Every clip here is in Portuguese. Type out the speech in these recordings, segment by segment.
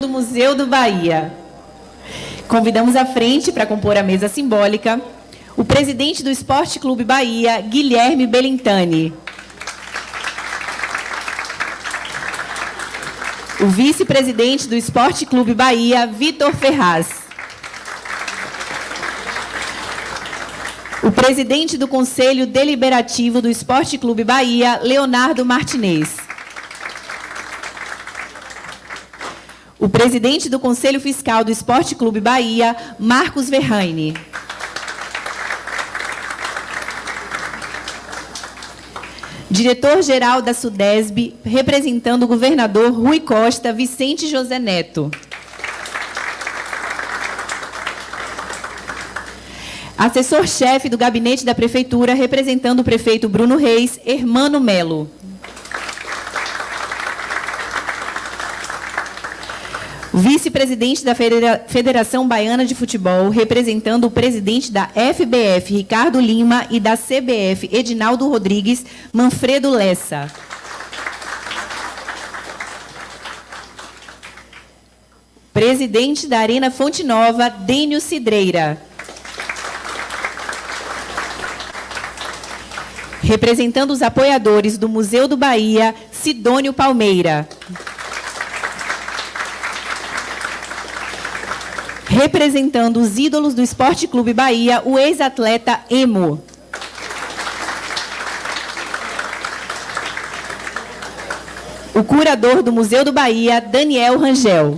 do Museu do Bahia. Convidamos à frente para compor a mesa simbólica o presidente do Esporte Clube Bahia, Guilherme Belintani. O vice-presidente do Esporte Clube Bahia, Vitor Ferraz. O presidente do Conselho Deliberativo do Esporte Clube Bahia, Leonardo Martinez. O presidente do Conselho Fiscal do Esporte Clube Bahia, Marcos Verraine. Diretor-geral da SUDESB, representando o governador Rui Costa, Vicente José Neto. Assessor-chefe do gabinete da Prefeitura, representando o prefeito Bruno Reis, Hermano Melo. Vice-presidente da Federação Baiana de Futebol, representando o presidente da FBF, Ricardo Lima, e da CBF, Edinaldo Rodrigues, Manfredo Lessa. Presidente da Arena Fonte Nova, Dênio Cidreira. Representando os apoiadores do Museu do Bahia, Sidônio Palmeira. Representando os ídolos do Esporte Clube Bahia, o ex-atleta Emo. O curador do Museu do Bahia, Daniel Rangel.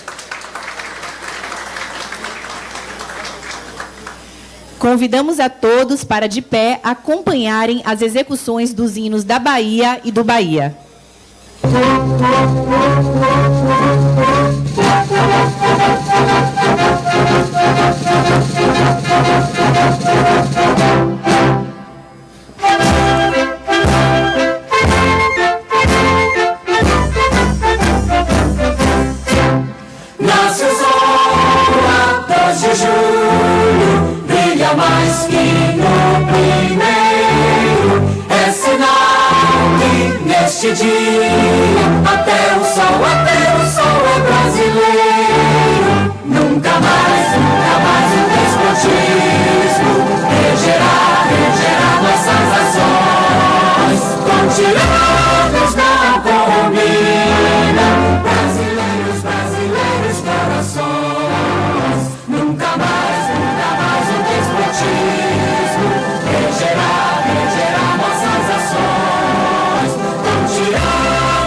Convidamos a todos para, de pé, acompanharem as execuções dos hinos da Bahia e do Bahia. Nasce o sol a 2 de julho, brilha mais que no primeiro. É sinal que neste dia até o sol é brasileiro. Nunca mais o desportismo regerá nossas ações. Com tiranos não combina, brasileiros corações. Nunca mais o desportismo regerá nossas ações. Com tiranos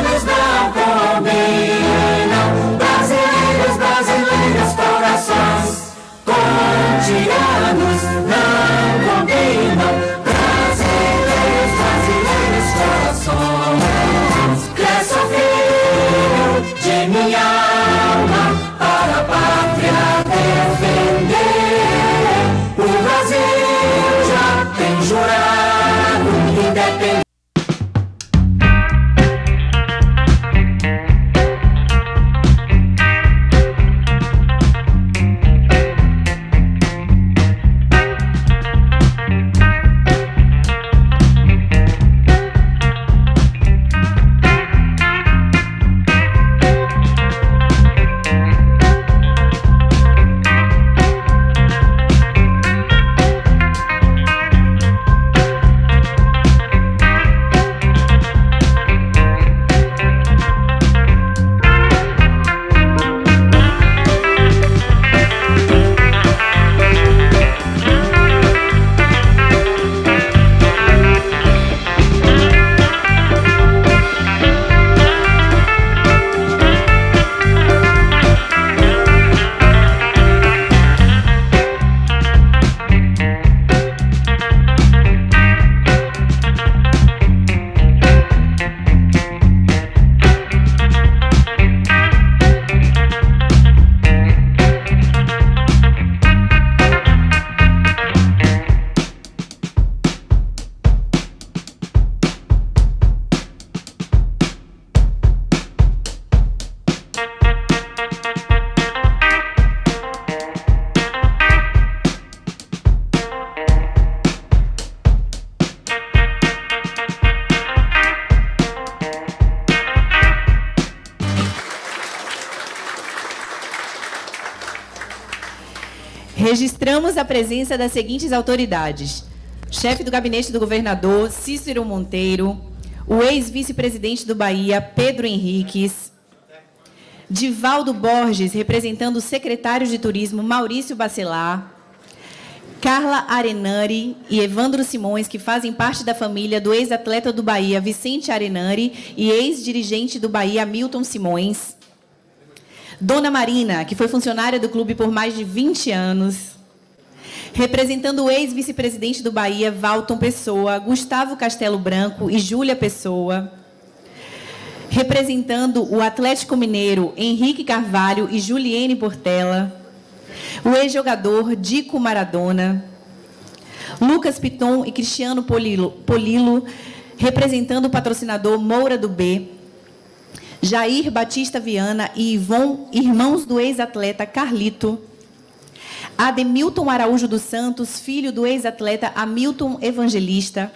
Registramos a presença das seguintes autoridades: chefe do gabinete do governador, Cícero Monteiro, o ex-vice-presidente do Bahia, Pedro Henriques, Divaldo Borges, representando o secretário de Turismo, Maurício Bacelar, Carla Arenari e Evandro Simões, que fazem parte da família do ex-atleta do Bahia, Vicente Arenari, e ex-dirigente do Bahia, Milton Simões, Dona Marina, que foi funcionária do clube por mais de 20 anos, representando o ex-vice-presidente do Bahia, Valton Pessoa, Gustavo Castelo Branco e Júlia Pessoa, representando o Atlético Mineiro, Henrique Carvalho e Juliene Portela, o ex-jogador Dico Maradona, Lucas Piton e Cristiano Polilo, representando o patrocinador Moura do B, Jair Batista Viana e Ivon, irmãos do ex-atleta Carlito, Ademilton Araújo dos Santos, filho do ex-atleta Hamilton Evangelista,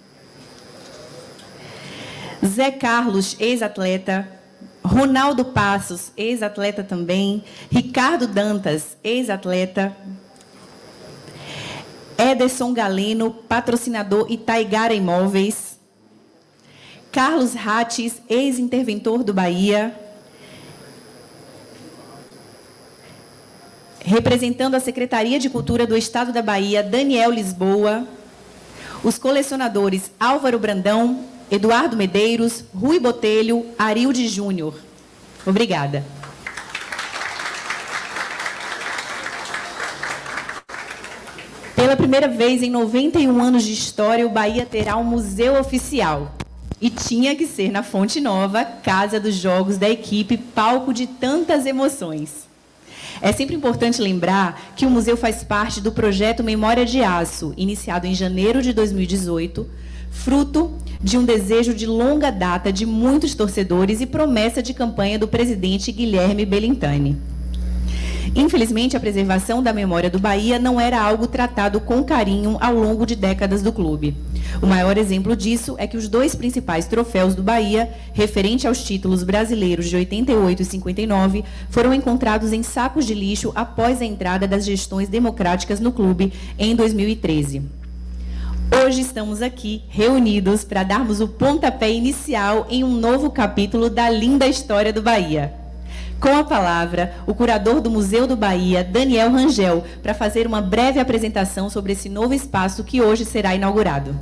Zé Carlos, ex-atleta, Ronaldo Passos, ex-atleta também, Ricardo Dantas, ex-atleta, Ederson Galeno, patrocinador Itaigara Imóveis, Carlos Rates, ex-interventor do Bahia, representando a Secretaria de Cultura do Estado da Bahia, Daniel Lisboa, os colecionadores Álvaro Brandão, Eduardo Medeiros, Rui Botelho, Arilde Júnior. Obrigada. Pela primeira vez em 91 anos de história, o Bahia terá um museu oficial. E tinha que ser na Fonte Nova, casa dos jogos da equipe, palco de tantas emoções. É sempre importante lembrar que o museu faz parte do projeto Memória de Aço, iniciado em janeiro de 2018, fruto de um desejo de longa data de muitos torcedores e promessa de campanha do presidente Guilherme Belintani. Infelizmente, a preservação da memória do Bahia não era algo tratado com carinho ao longo de décadas do clube. O maior exemplo disso é que os dois principais troféus do Bahia, referente aos títulos brasileiros de 88 e 59, foram encontrados em sacos de lixo após a entrada das gestões democráticas no clube em 2013. Hoje estamos aqui, reunidos, para darmos o pontapé inicial em um novo capítulo da linda história do Bahia. Com a palavra, o curador do Museu do Bahia, Daniel Rangel, para fazer uma breve apresentação sobre esse novo espaço que hoje será inaugurado.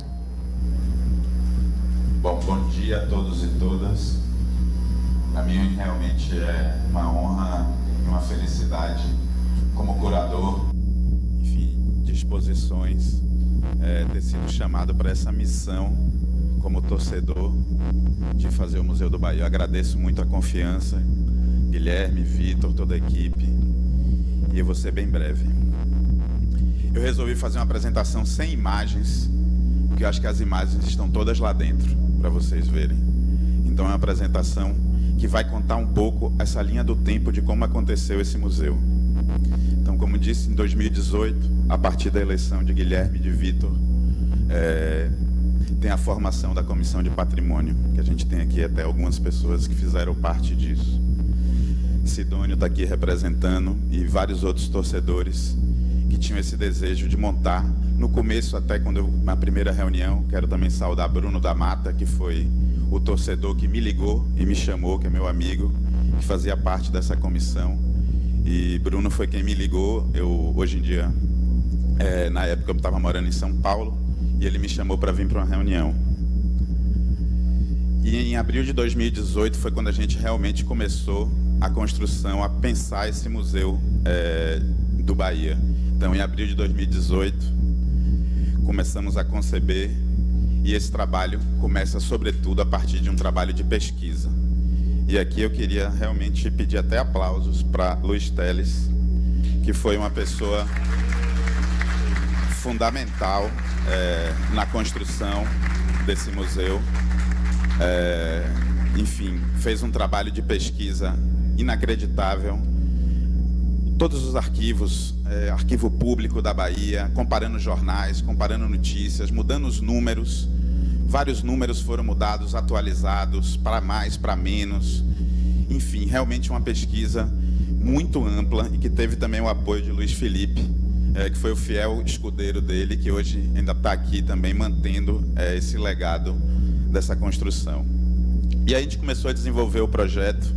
Bom dia a todos e todas. Para mim realmente é uma honra e uma felicidade como curador, enfim, de exposições, ter sido chamado para essa missão como torcedor de fazer o Museu do Bahia. Eu agradeço muito a confiança, Guilherme, Vitor, toda a equipe, e eu vou ser bem breve. Eu resolvi fazer uma apresentação sem imagens, porque eu acho que as imagens estão todas lá dentro, para vocês verem. Então é uma apresentação que vai contar um pouco essa linha do tempo de como aconteceu esse museu. Então, como disse, em 2018, a partir da eleição de Guilherme e de Vitor, tem a formação da Comissão de Patrimônio, que a gente tem aqui até algumas pessoas que fizeram parte disso. Sidônio está aqui representando, e vários outros torcedores que tinham esse desejo de montar. No começo, até na primeira reunião, quero também saudar Bruno da Mata, que foi o torcedor que me ligou e me chamou, que é meu amigo, que fazia parte dessa comissão. E Bruno foi quem me ligou. Eu, hoje em dia, na época eu estava morando em São Paulo, e ele me chamou para vir para uma reunião. E em abril de 2018 foi quando a gente realmente começou a construção, a pensar esse museu do Bahia. Então, em abril de 2018, começamos a conceber, e esse trabalho começa, sobretudo, a partir de um trabalho de pesquisa. E aqui eu queria realmente pedir até aplausos para Luiz Teles, que foi uma pessoa fundamental na construção desse museu. Enfim, fez um trabalho de pesquisa inacreditável. Todos os arquivos, arquivo público da Bahia, comparando jornais, comparando notícias, mudando os números. Vários números foram mudados, atualizados, para mais, para menos. Enfim, realmente uma pesquisa muito ampla, e que teve também o apoio de Luiz Felipe, que foi o fiel escudeiro dele, que hoje ainda está aqui também mantendo esse legado dessa construção. E aí a gente começou a desenvolver o projeto,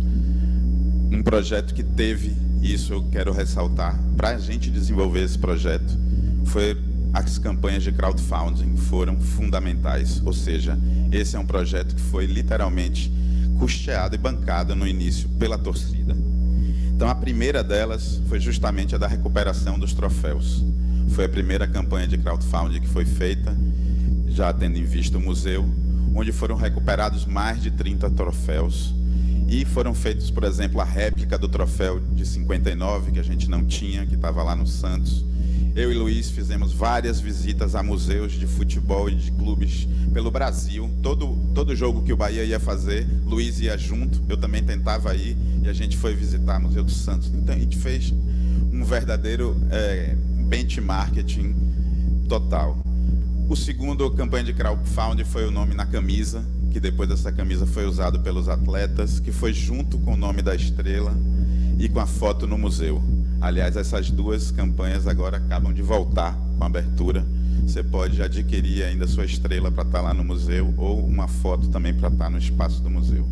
um projeto que teve, isso eu quero ressaltar, para a gente desenvolver esse projeto, as campanhas de crowdfunding foram fundamentais, ou seja, esse é um projeto que foi literalmente custeado e bancado no início pela torcida. Então a primeira delas foi justamente a da recuperação dos troféus. Foi a primeira campanha de crowdfunding que foi feita, já tendo em vista o museu, onde foram recuperados mais de 30 troféus. E foram feitos, por exemplo, a réplica do troféu de 59, que a gente não tinha, que estava lá no Santos. Eu e Luiz fizemos várias visitas a museus de futebol e de clubes pelo Brasil. Todo jogo que o Bahia ia fazer, Luiz ia junto, eu também tentava ir, e a gente foi visitar o Museu do Santos. Então a gente fez um verdadeiro benchmarking total. O segundo campanha de crowdfunding foi o Nome na Camisa, que depois dessa camisa foi usado pelos atletas, que foi junto com o nome da estrela e com a foto no museu. Aliás, essas duas campanhas agora acabam de voltar com a abertura. Você pode adquirir ainda a sua estrela para estar lá no museu, ou uma foto também para estar no espaço do museu.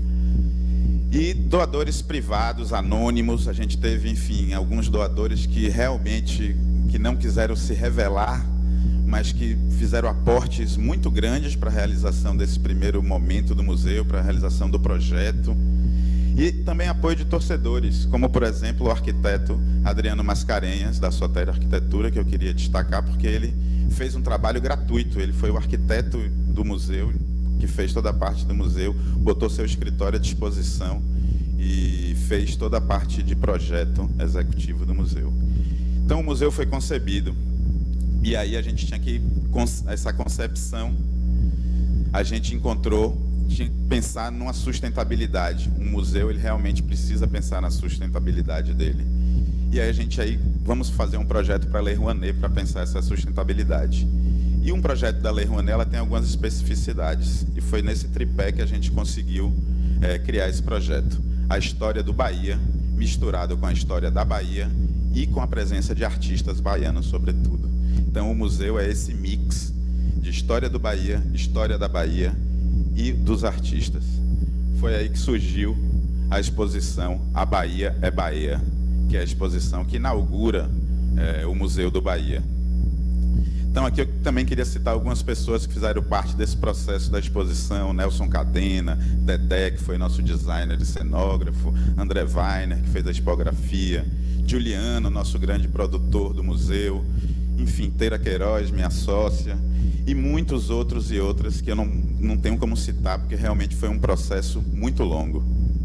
E doadores privados, anônimos, a gente teve, enfim, alguns doadores que realmente não quiseram se revelar, mas que fizeram aportes muito grandes para a realização desse primeiro momento do museu, para a realização do projeto. E também apoio de torcedores, como, por exemplo, o arquiteto Adriano Mascarenhas, da Soter Arquitetura, que eu queria destacar, porque ele fez um trabalho gratuito. Ele foi o arquiteto do museu, que fez toda a parte do museu, botou seu escritório à disposição e fez toda a parte de projeto executivo do museu. Então, o museu foi concebido. E aí a gente tinha que, essa concepção, a gente tinha que pensar numa sustentabilidade. Um museu, ele realmente precisa pensar na sustentabilidade dele. E aí vamos fazer um projeto para a Lei Rouanet para pensar essa sustentabilidade. E um projeto da Lei Rouanet, ela tem algumas especificidades. E foi nesse tripé que a gente conseguiu criar esse projeto. A história do Bahia, misturado com a história da Bahia e com a presença de artistas baianos, sobretudo. Então, o museu é esse mix de história do Bahia, história da Bahia e dos artistas. Foi aí que surgiu a exposição A Bahia é Bahia, que é a exposição que inaugura o Museu do Bahia. Então, aqui eu também queria citar algumas pessoas que fizeram parte desse processo da exposição. Nelson Cadena, Dedé, que foi nosso designer e cenógrafo, André Weiner, que fez a tipografia, Juliano, nosso grande produtor do museu, enfim, Teira Queiroz, minha sócia, e muitos outros e outras que eu não tenho como citar, porque realmente foi um processo muito longo.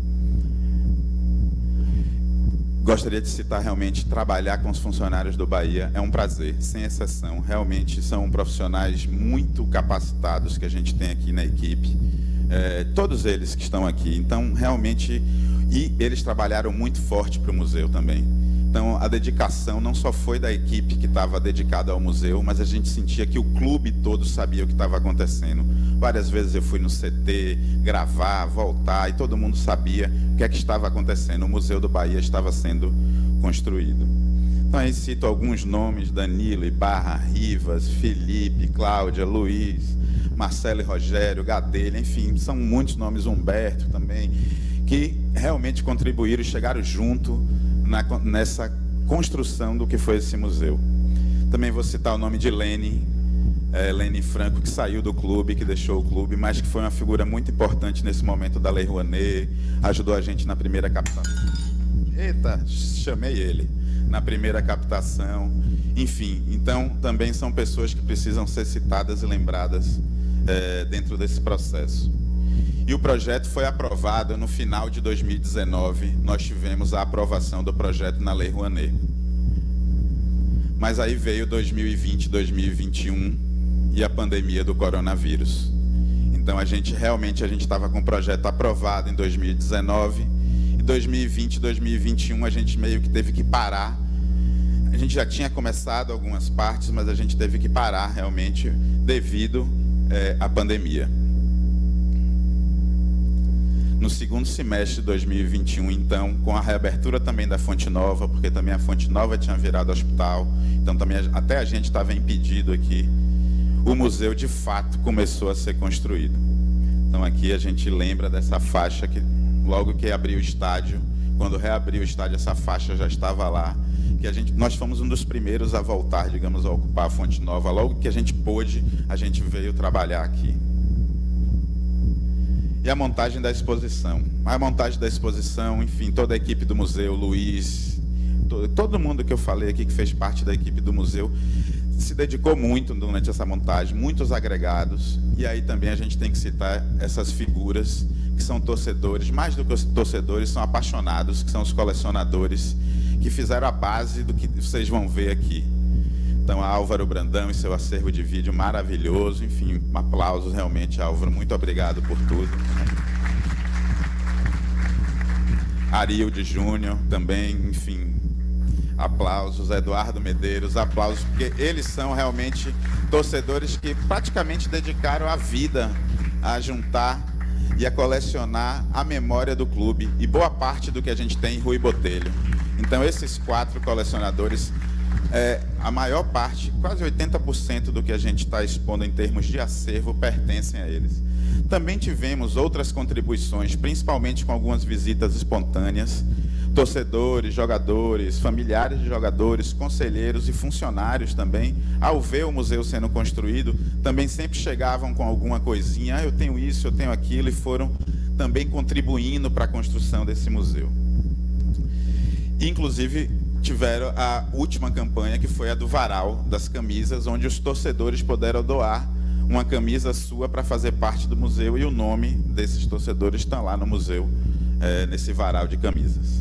Gostaria de citar realmente, trabalhar com os funcionários do Bahia é um prazer, sem exceção. Realmente são profissionais muito capacitados que a gente tem aqui na equipe, todos eles que estão aqui. Então, realmente, e eles trabalharam muito forte para o museu também. Então, a dedicação não só foi da equipe que estava dedicada ao museu, mas a gente sentia que o clube todo sabia o que estava acontecendo. Várias vezes eu fui no CT, gravar, voltar, e todo mundo sabia o que é que estava acontecendo. O Museu do Bahia estava sendo construído. Então, aí cito alguns nomes: Danilo, Ibarra, Rivas, Felipe, Cláudia, Luiz, Marcelo e Rogério, Gadelha, enfim, são muitos nomes, Humberto também, que realmente contribuíram e chegaram junto nessa construção do que foi esse museu. Também vou citar o nome de Lene Franco, que saiu do clube, que deixou o clube, mas que foi uma figura muito importante nesse momento da Lei Rouanet, ajudou a gente na primeira captação. Eita, chamei ele. Na primeira captação, enfim. Então, também são pessoas que precisam ser citadas e lembradas dentro desse processo. E o projeto foi aprovado no final de 2019. Nós tivemos a aprovação do projeto na Lei Rouanet. Mas aí veio 2020, 2021 e a pandemia do coronavírus. Então a gente estava com o projeto aprovado em 2019 e 2020, 2021 a gente meio que teve que parar. A gente já tinha começado algumas partes, mas a gente teve que parar realmente devido à pandemia. no segundo semestre de 2021, então, com a reabertura também da Fonte Nova, porque também a Fonte Nova tinha virado hospital, então também até a gente estava impedido aqui, o museu de fato começou a ser construído. Então aqui a gente lembra dessa faixa que logo que abriu o estádio, quando reabriu o estádio, essa faixa já estava lá, que nós fomos um dos primeiros a voltar, digamos, a ocupar a Fonte Nova. Logo que a gente pôde, a gente veio trabalhar aqui. E a montagem da exposição. A montagem da exposição, enfim, toda a equipe do museu, Luiz, todo mundo que eu falei aqui que fez parte da equipe do museu, se dedicou muito durante essa montagem, muitos agregados. E aí também a gente tem que citar essas figuras que são torcedores, mais do que torcedores, são apaixonados, que são os colecionadores, que fizeram a base do que vocês vão ver aqui. Então, a Álvaro Brandão e seu acervo de vídeo maravilhoso. Enfim, aplausos realmente, Álvaro. Muito obrigado por tudo. Arilde Júnior também, enfim, aplausos. Eduardo Medeiros, aplausos, porque eles são realmente torcedores que praticamente dedicaram a vida a juntar e a colecionar a memória do clube. E boa parte do que a gente tem em Rui Botelho. Então, esses 4 colecionadores, a maior parte, quase 80% do que a gente está expondo em termos de acervo, pertencem a eles. Também tivemos outras contribuições, principalmente com algumas visitas espontâneas, torcedores, jogadores, familiares de jogadores, conselheiros e funcionários também, ao ver o museu sendo construído, também sempre chegavam com alguma coisinha, eu tenho isso, eu tenho aquilo, e foram também contribuindo para a construção desse museu. Inclusive, tiveram a última campanha, que foi a do varal das camisas, onde os torcedores puderam doar uma camisa sua para fazer parte do museu, e o nome desses torcedores está lá no museu, nesse varal de camisas.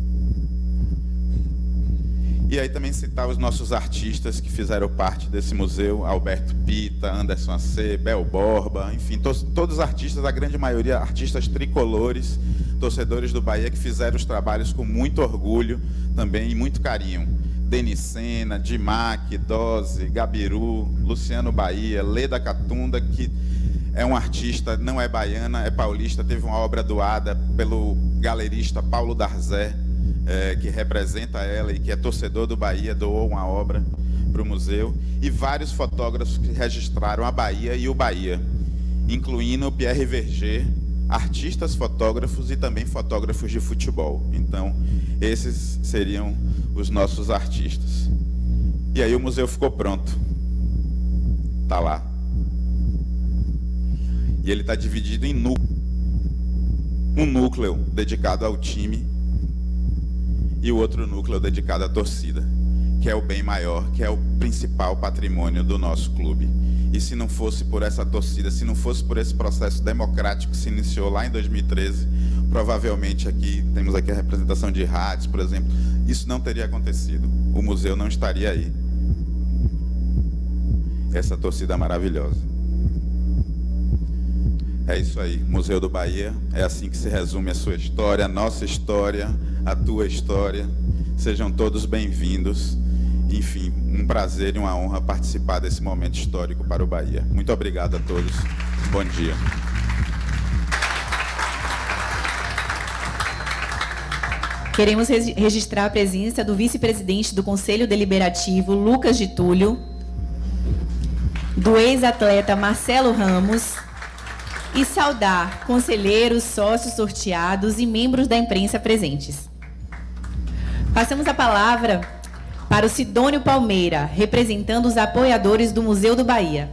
E aí também citar os nossos artistas que fizeram parte desse museu, Alberto Pita, Anderson AC, Bel Borba, enfim, todos os artistas, a grande maioria artistas tricolores, torcedores do Bahia, que fizeram os trabalhos com muito orgulho também e muito carinho. Denis Sena, Dimac, Dose, Gabiru, Luciano Bahia, Leda Catunda, que é um artista, não é baiana, é paulista, teve uma obra doada pelo galerista Paulo Darzé, que representa ela e que é torcedor do Bahia, doou uma obra para o museu, e vários fotógrafos que registraram a Bahia e o Bahia, incluindo o Pierre Verger, artistas, fotógrafos e também fotógrafos de futebol. Então, esses seriam os nossos artistas. E aí o museu ficou pronto. Está lá. E ele está dividido em núcleos. Um núcleo dedicado ao time e o outro núcleo dedicado à torcida, que é o bem maior, que é o principal patrimônio do nosso clube. E se não fosse por essa torcida, se não fosse por esse processo democrático que se iniciou lá em 2013, provavelmente temos aqui a representação de rádios, por exemplo, isso não teria acontecido. O museu não estaria aí. Essa torcida maravilhosa. É isso aí, Museu do Bahia, é assim que se resume a sua história, a nossa história, a tua história. Sejam todos bem-vindos. Enfim, um prazer e uma honra participar desse momento histórico para o Bahia. Muito obrigado a todos. Bom dia. Queremos registrar a presença do vice-presidente do Conselho Deliberativo, Lucas de Túlio, do ex-atleta Marcelo Ramos, e saudar conselheiros, sócios sorteados e membros da imprensa presentes. Passamos a palavra para o Sidônio Palmeira, representando os apoiadores do Museu do Bahia.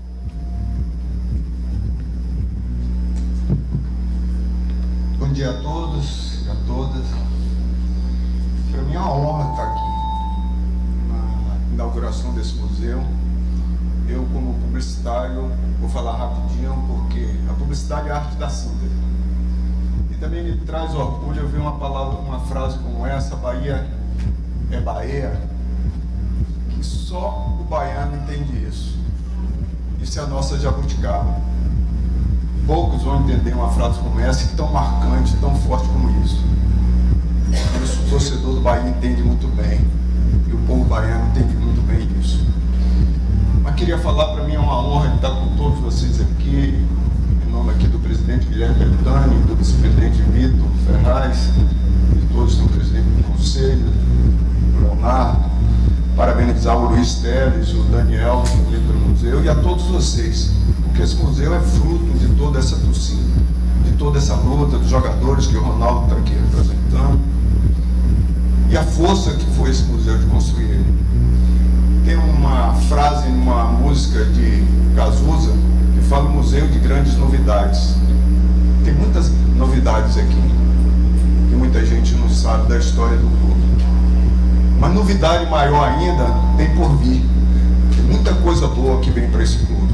Bom dia a todos e a todas. Para mim é uma honra estar aqui na inauguração desse museu. Eu, como publicitário, vou falar rapidinho, porque a publicidade é a arte da síntese. E também me traz orgulho eu ver uma frase como essa: Bahia é Bahia, que só o baiano entende isso. Isso é a nossa jabuticaba. Poucos vão entender uma frase como essa, que tão marcante, tão forte como isso. Isso o torcedor do Bahia entende muito bem, e o povo baiano entende muito bem isso. Mas queria falar, para mim é uma honra estar com todos vocês aqui, em nome aqui do presidente Guilherme Beltrame, do vice-presidente Vitor Ferraz, de todos do presidente do conselho, o Leonardo, parabenizar o Luiz Teles, o Daniel, o diretor do museu, e a todos vocês, porque esse museu é fruto de toda essa torcida, de toda essa luta dos jogadores que o Ronaldo está aqui representando, e a força que foi esse museu de construir ele. Tem uma frase numa música de Cazuza que fala museu de grandes novidades. Tem muitas novidades aqui, que muita gente não sabe da história do clube. Mas novidade maior ainda tem por vir. Tem muita coisa boa que vem para esse clube.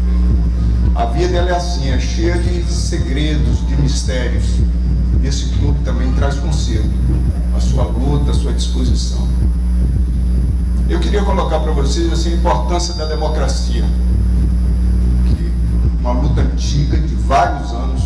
A vida ela é assim, é cheia de segredos, de mistérios. E esse clube também traz consigo a sua luta, a sua disposição. Eu queria colocar para vocês assim, a importância da democracia, que uma luta antiga de vários anos,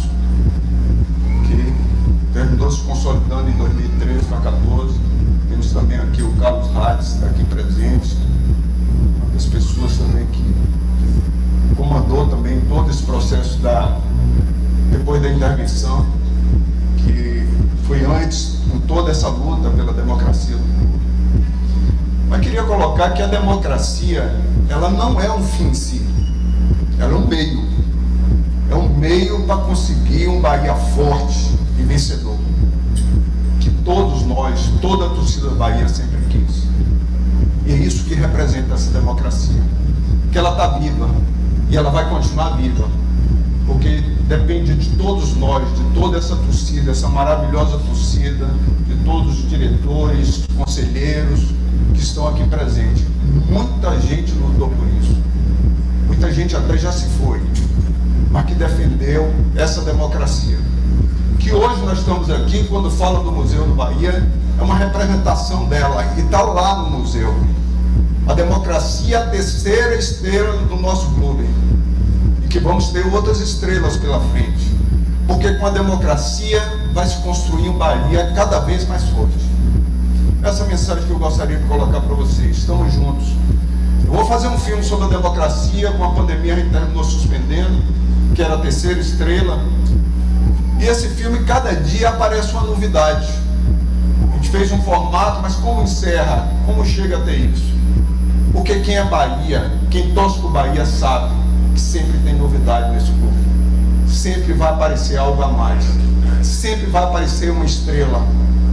que terminou se consolidando em 2013 para 2014. Temos também aqui o Carlos Hatz, está aqui presente, uma das pessoas também que comandou também todo esse processo depois da intervenção, que foi antes de toda essa luta pela democracia do mundo. Mas queria colocar que a democracia, ela não é um fim em si, ela é um meio. É um meio para conseguir um Bahia forte e vencedor. Que todos nós, toda a torcida da Bahia sempre quis. E é isso que representa essa democracia. Que ela está viva e ela vai continuar viva. Porque depende de todos nós, de toda essa torcida, essa maravilhosa torcida, de todos os diretores, conselheiros, que estão aqui presentes. Muita gente lutou por isso. Muita gente até já se foi, mas que defendeu essa democracia. Que hoje nós estamos aqui, quando fala do Museu do Bahia, é uma representação dela, e está lá no museu. A democracia é a terceira estrela do nosso clube. E que vamos ter outras estrelas pela frente. Porque com a democracia vai se construir um Bahia cada vez mais forte. Essa mensagem que eu gostaria de colocar para vocês. Estamos juntos. Eu vou fazer um filme sobre a democracia. Com a pandemia a gente terminou suspendendo, que era a terceira estrela. E esse filme, cada dia aparece uma novidade. A gente fez um formato, mas como encerra? Como chega até isso? Porque quem é Bahia, quem torce para o Bahia sabe que sempre tem novidade nesse clube. Sempre vai aparecer algo a mais. Sempre vai aparecer uma estrela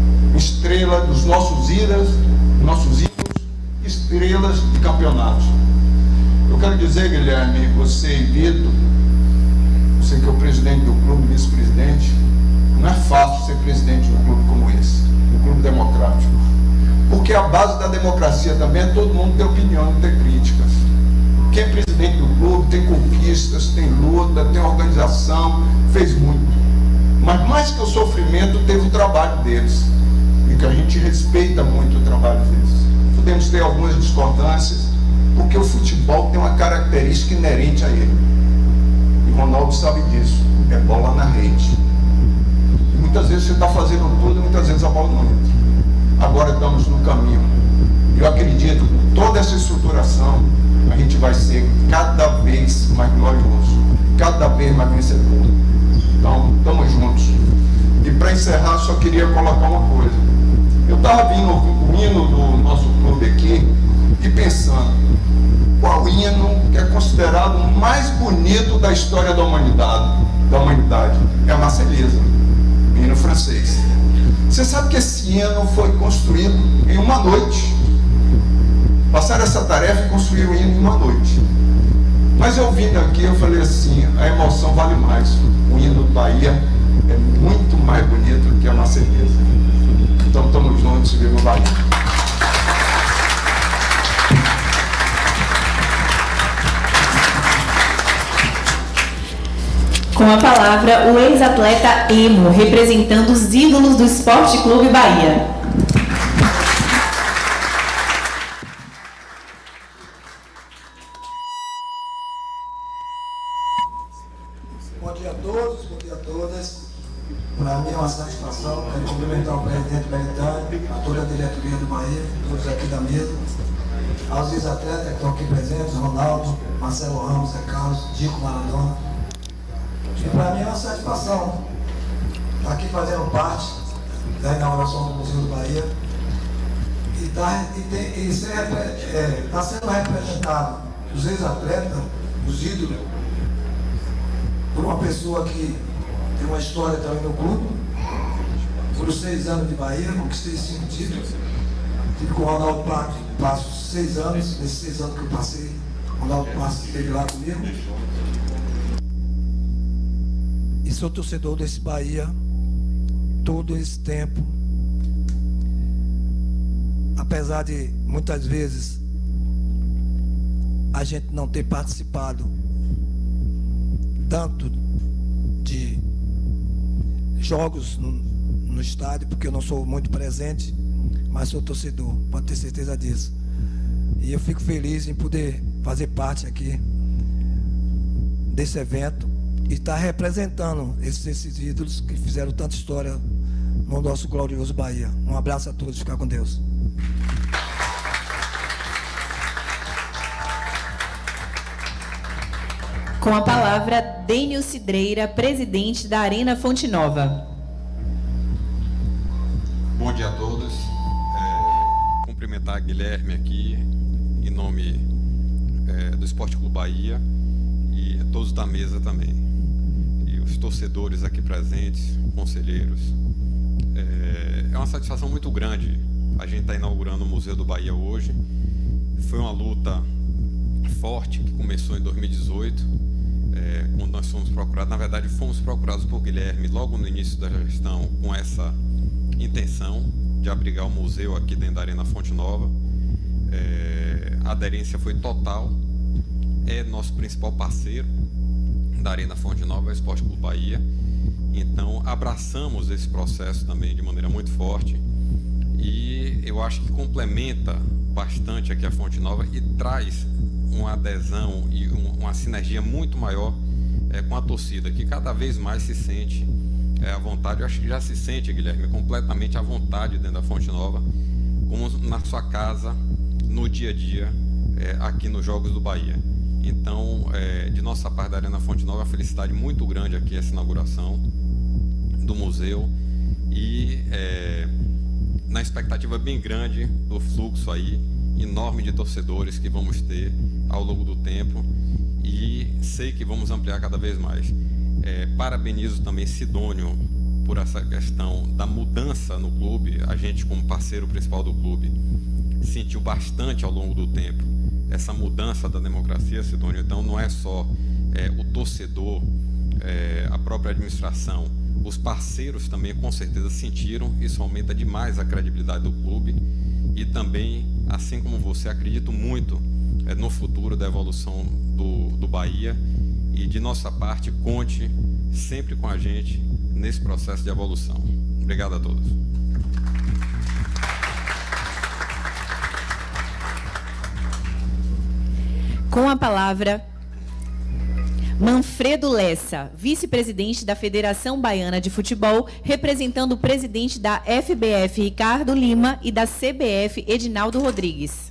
dos nossos ídolos, estrelas de campeonatos. Eu quero dizer, Guilherme, você e Vitor, você que é o presidente do clube, vice-presidente, não é fácil ser presidente de um clube como esse, um clube democrático. Porque a base da democracia também é todo mundo ter opinião, não ter críticas. Quem é presidente do clube tem conquistas, tem luta, tem organização, fez muito. Mas mais que o sofrimento, teve o trabalho deles. E que a gente respeita muito o trabalho deles. Podemos ter algumas discordâncias, porque o futebol tem uma característica inerente a ele. E o Ronaldo sabe disso, é bola na rede. E muitas vezes você está fazendo tudo e muitas vezes a bola não entra. Agora estamos no caminho. Eu acredito que toda essa estruturação, a gente vai ser cada vez mais glorioso, cada vez mais vencedor. Então, estamos juntos. E para encerrar, só queria colocar uma coisa. Eu estava vindo o hino do nosso clube aqui e pensando, qual hino que é considerado o mais bonito da história da humanidade? É a Marselhesa, o hino francês. Você sabe que esse hino foi construído em uma noite. Passaram essa tarefa e construíram o hino em uma noite. Mas eu vim daqui, eu falei assim, a emoção vale mais. O hino do Bahia é muito mais bonito do que a Marselhesa. Então estamos juntos, viva o Bahia. Com a palavra, o ex-atleta Emo, representando os ídolos do Esporte Clube Bahia. Bom dia a todos, bom dia a todas. Para mim é uma satisfação, quero cumprimentar o presidente Beltrame, a toda a diretoria do Bahia, todos aqui da mesa, aos ex-atletas que estão aqui presentes, Ronaldo, Marcelo Ramos, Zé Carlos, Dico Maradona, E para mim é uma satisfação estar aqui fazendo parte da inauguração do Museu do Bahia e está sendo representado os ex-atletas, os ídolos, por uma pessoa que tem uma história também no clube. Por 6 anos de Bahia, conquistei 5 títulos. Tive com o Ronaldo Passo 6 anos, nesses 6 anos que eu passei, o Ronaldo Passo esteve lá comigo. E sou torcedor desse Bahia todo esse tempo. Apesar de muitas vezes a gente não ter participado tanto de jogos no estádio, porque eu não sou muito presente, mas sou torcedor, pode ter certeza disso. E eu fico feliz em poder fazer parte aqui desse evento e estar representando esses ídolos que fizeram tanta história no nosso glorioso Bahia. Um abraço a todos, ficar com Deus. Com a palavra, Dênio Cidreira, presidente da Arena Fonte Nova. Bom dia a todos. Cumprimentar Guilherme aqui, em nome do Esporte Clube Bahia e todos da mesa também. E os torcedores aqui presentes, conselheiros. É uma satisfação muito grande a gente estar inaugurando o Museu do Bahia hoje. Foi uma luta forte que começou em 2018. Quando nós fomos procurados, na verdade fomos procurados por Guilherme logo no início da gestão com essa intenção de abrigar o museu aqui dentro da Arena Fonte Nova. A aderência foi total, é nosso principal parceiro da Arena Fonte Nova, é o Esporte Clube Bahia. Então abraçamos esse processo também de maneira muito forte e eu acho que complementa bastante aqui a Fonte Nova e traz uma adesão e uma sinergia muito maior com a torcida, que cada vez mais se sente à vontade. Eu acho que já se sente, Guilherme, completamente à vontade dentro da Fonte Nova, como na sua casa, no dia a dia, aqui nos Jogos do Bahia. Então, de nossa parte da Arena Fonte Nova, uma felicidade muito grande aqui essa inauguração do museu e na expectativa bem grande do fluxo aí enorme de torcedores que vamos ter ao longo do tempo e sei que vamos ampliar cada vez mais. Parabenizo também Sidônio por essa questão da mudança no clube. A gente, como parceiro principal do clube, sentiu bastante ao longo do tempo essa mudança da democracia, Sidônio. Então não é só o torcedor, a própria administração, os parceiros também com certeza sentiram. Isso aumenta demais a credibilidade do clube e também, assim como você, acredito muito no futuro da evolução do Bahia e de nossa parte conte sempre com a gente nesse processo de evolução. Obrigado a todos. Com a palavra, Manfredo Lessa, vice-presidente da Federação Baiana de Futebol, representando o presidente da FBF, Ricardo Lima, e da CBF, Edinaldo Rodrigues.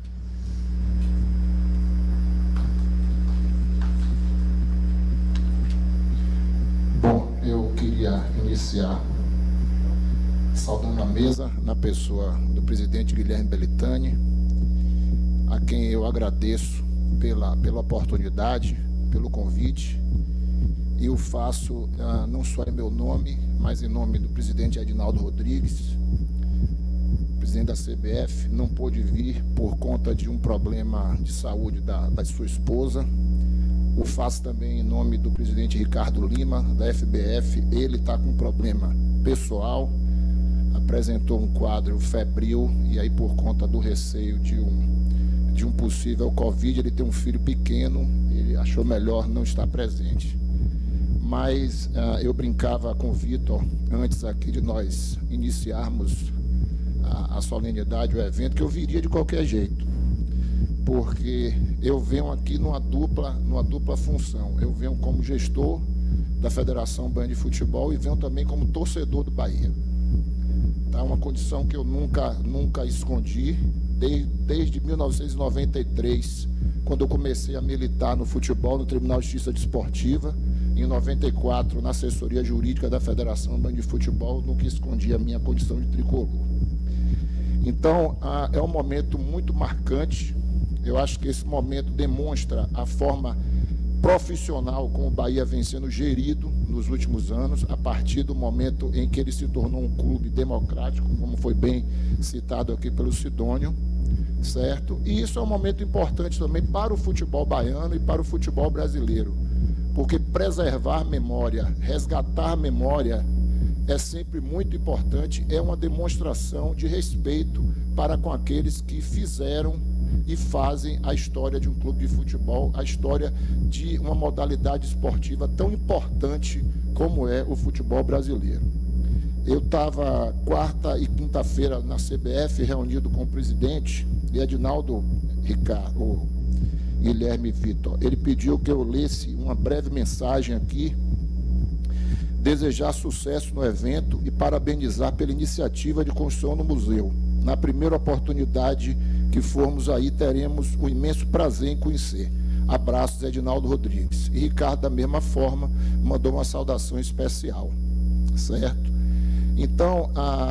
Bom, eu queria iniciar saudando a mesa na pessoa do presidente Guilherme Belitani, a quem eu agradeço pela oportunidade, pelo convite, e o faço não só em meu nome, mas em nome do presidente Edinaldo Rodrigues, presidente da CBF. Não pôde vir por conta de um problema de saúde da sua esposa. O faço também em nome do presidente Ricardo Lima, da FBF. Ele está com um problema pessoal, apresentou um quadro febril, e aí por conta do receio de um possível Covid, ele tem um filho pequeno, ele achou melhor não estar presente. Mas eu brincava com o Vitor, antes aqui de nós iniciarmos a solenidade, o evento, que eu viria de qualquer jeito, porque eu venho aqui numa dupla função. Eu venho como gestor da Federação Baiana de Futebol e venho também como torcedor do Bahia. Tá? Uma condição que eu nunca escondi, desde 1993, quando eu comecei a militar no futebol, no Tribunal de Justiça Desportiva. em 94 na assessoria jurídica da Federação Baiana de Futebol, no que escondia a minha condição de tricolor. Então, é um momento muito marcante. Eu acho que esse momento demonstra a forma profissional como o Bahia vem sendo gerido nos últimos anos, a partir do momento em que ele se tornou um clube democrático, como foi bem citado aqui pelo Sidônio, certo? E isso é um momento importante também para o futebol baiano e para o futebol brasileiro, porque preservar memória, resgatar memória é sempre muito importante, é uma demonstração de respeito para com aqueles que fizeram e fazem a história de um clube de futebol, a história de uma modalidade esportiva tão importante como é o futebol brasileiro. Eu estava quarta e quinta-feira na CBF reunido com o presidente, e Edinaldo Ricardo, o Guilherme Vitor, ele pediu que eu lesse uma breve mensagem aqui, desejar sucesso no evento e parabenizar pela iniciativa de construção no museu. Na primeira oportunidade que formos aí, teremos o imenso prazer em conhecer. Abraços, Edinaldo Rodrigues. E Ricardo, da mesma forma, mandou uma saudação especial, certo? Então,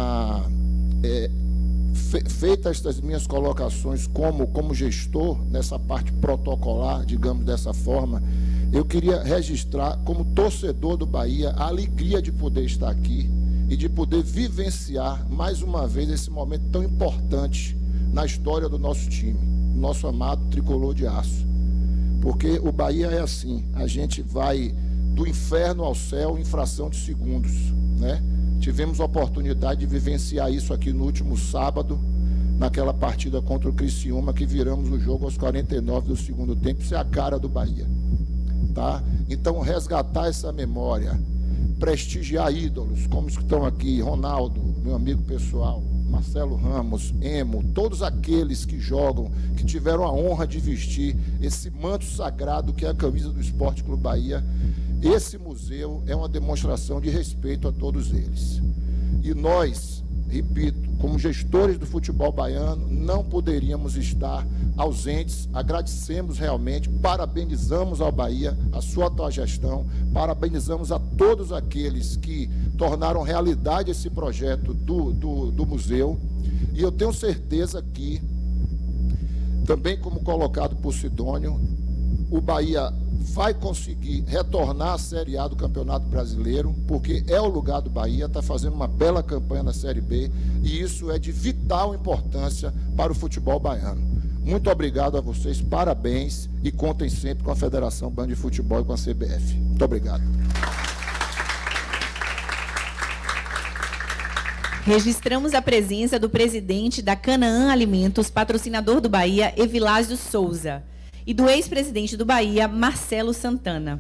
feitas estas minhas colocações como gestor, nessa parte protocolar, digamos dessa forma, eu queria registrar, como torcedor do Bahia, a alegria de poder estar aqui e de poder vivenciar mais uma vez esse momento tão importante na história do nosso time, nosso amado tricolor de aço. Porque o Bahia é assim, a gente vai do inferno ao céu em fração de segundos, né? Tivemos a oportunidade de vivenciar isso aqui no último sábado, naquela partida contra o Criciúma, que viramos o jogo aos 49 do segundo tempo. Isso é a cara do Bahia, tá? Então, resgatar essa memória, prestigiar ídolos, como os que estão aqui, Ronaldo, meu amigo pessoal, Marcelo Ramos, Emo, todos aqueles que jogam, que tiveram a honra de vestir esse manto sagrado que é a camisa do Esporte Clube Bahia. Esse museu é uma demonstração de respeito a todos eles. E nós, repito, como gestores do futebol baiano, não poderíamos estar ausentes. Agradecemos realmente, parabenizamos ao Bahia, a sua atual gestão, parabenizamos a todos aqueles que tornaram realidade esse projeto do museu. E eu tenho certeza que, também como colocado por Sidônio, o Bahia vai conseguir retornar à Série A do Campeonato Brasileiro, porque é o lugar do Bahia, está fazendo uma bela campanha na Série B, e isso é de vital importância para o futebol baiano. Muito obrigado a vocês, parabéns, e contem sempre com a Federação Baiana de Futebol e com a CBF. Muito obrigado. Registramos a presença do presidente da Canaã Alimentos, patrocinador do Bahia, Evilásio Souza, e do ex-presidente do Bahia, Marcelo Santana.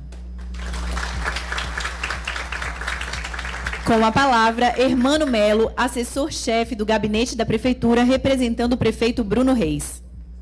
Com a palavra, Hermano Melo, assessor-chefe do gabinete da Prefeitura, representando o prefeito Bruno Reis.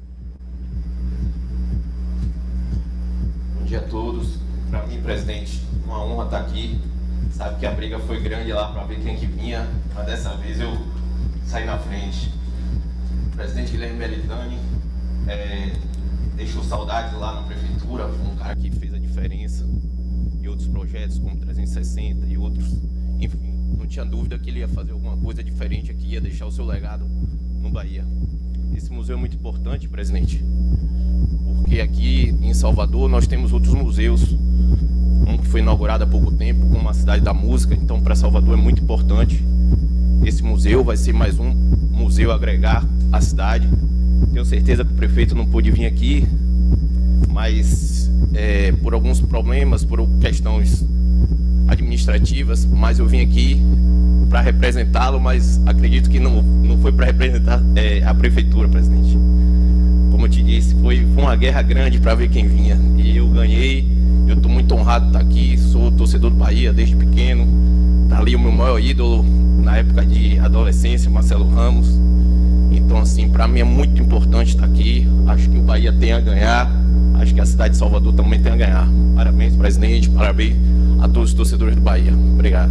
Bom dia a todos. Para mim, presidente, uma honra estar aqui. Sabe que a briga foi grande lá para ver quem que vinha, mas dessa vez eu saí na frente. O presidente Guilherme Belitani deixou saudades lá na prefeitura, foi um cara que fez a diferença em outros projetos, como 360 e outros. Enfim, não tinha dúvida que ele ia fazer alguma coisa diferente aqui, ia deixar o seu legado no Bahia. Esse museu é muito importante, presidente, porque aqui em Salvador nós temos outros museus, um que foi inaugurado há pouco tempo, como a Cidade da Música, então para Salvador é muito importante. Esse museu vai ser mais um museu a agregar à cidade. Tenho certeza que o prefeito não pôde vir aqui, mas por alguns problemas, por questões administrativas, mas eu vim aqui para representá-lo, mas acredito que não foi para representar a prefeitura, presidente. Como eu te disse, foi uma guerra grande para ver quem vinha, e eu ganhei. Eu estou muito honrado de estar aqui, sou torcedor do Bahia desde pequeno. Está ali o meu maior ídolo na época de adolescência, Marcelo Ramos. Então, assim, para mim é muito importante estar aqui. Acho que o Bahia tem a ganhar. Acho que a cidade de Salvador também tem a ganhar. Parabéns, presidente. Parabéns a todos os torcedores do Bahia. Obrigado.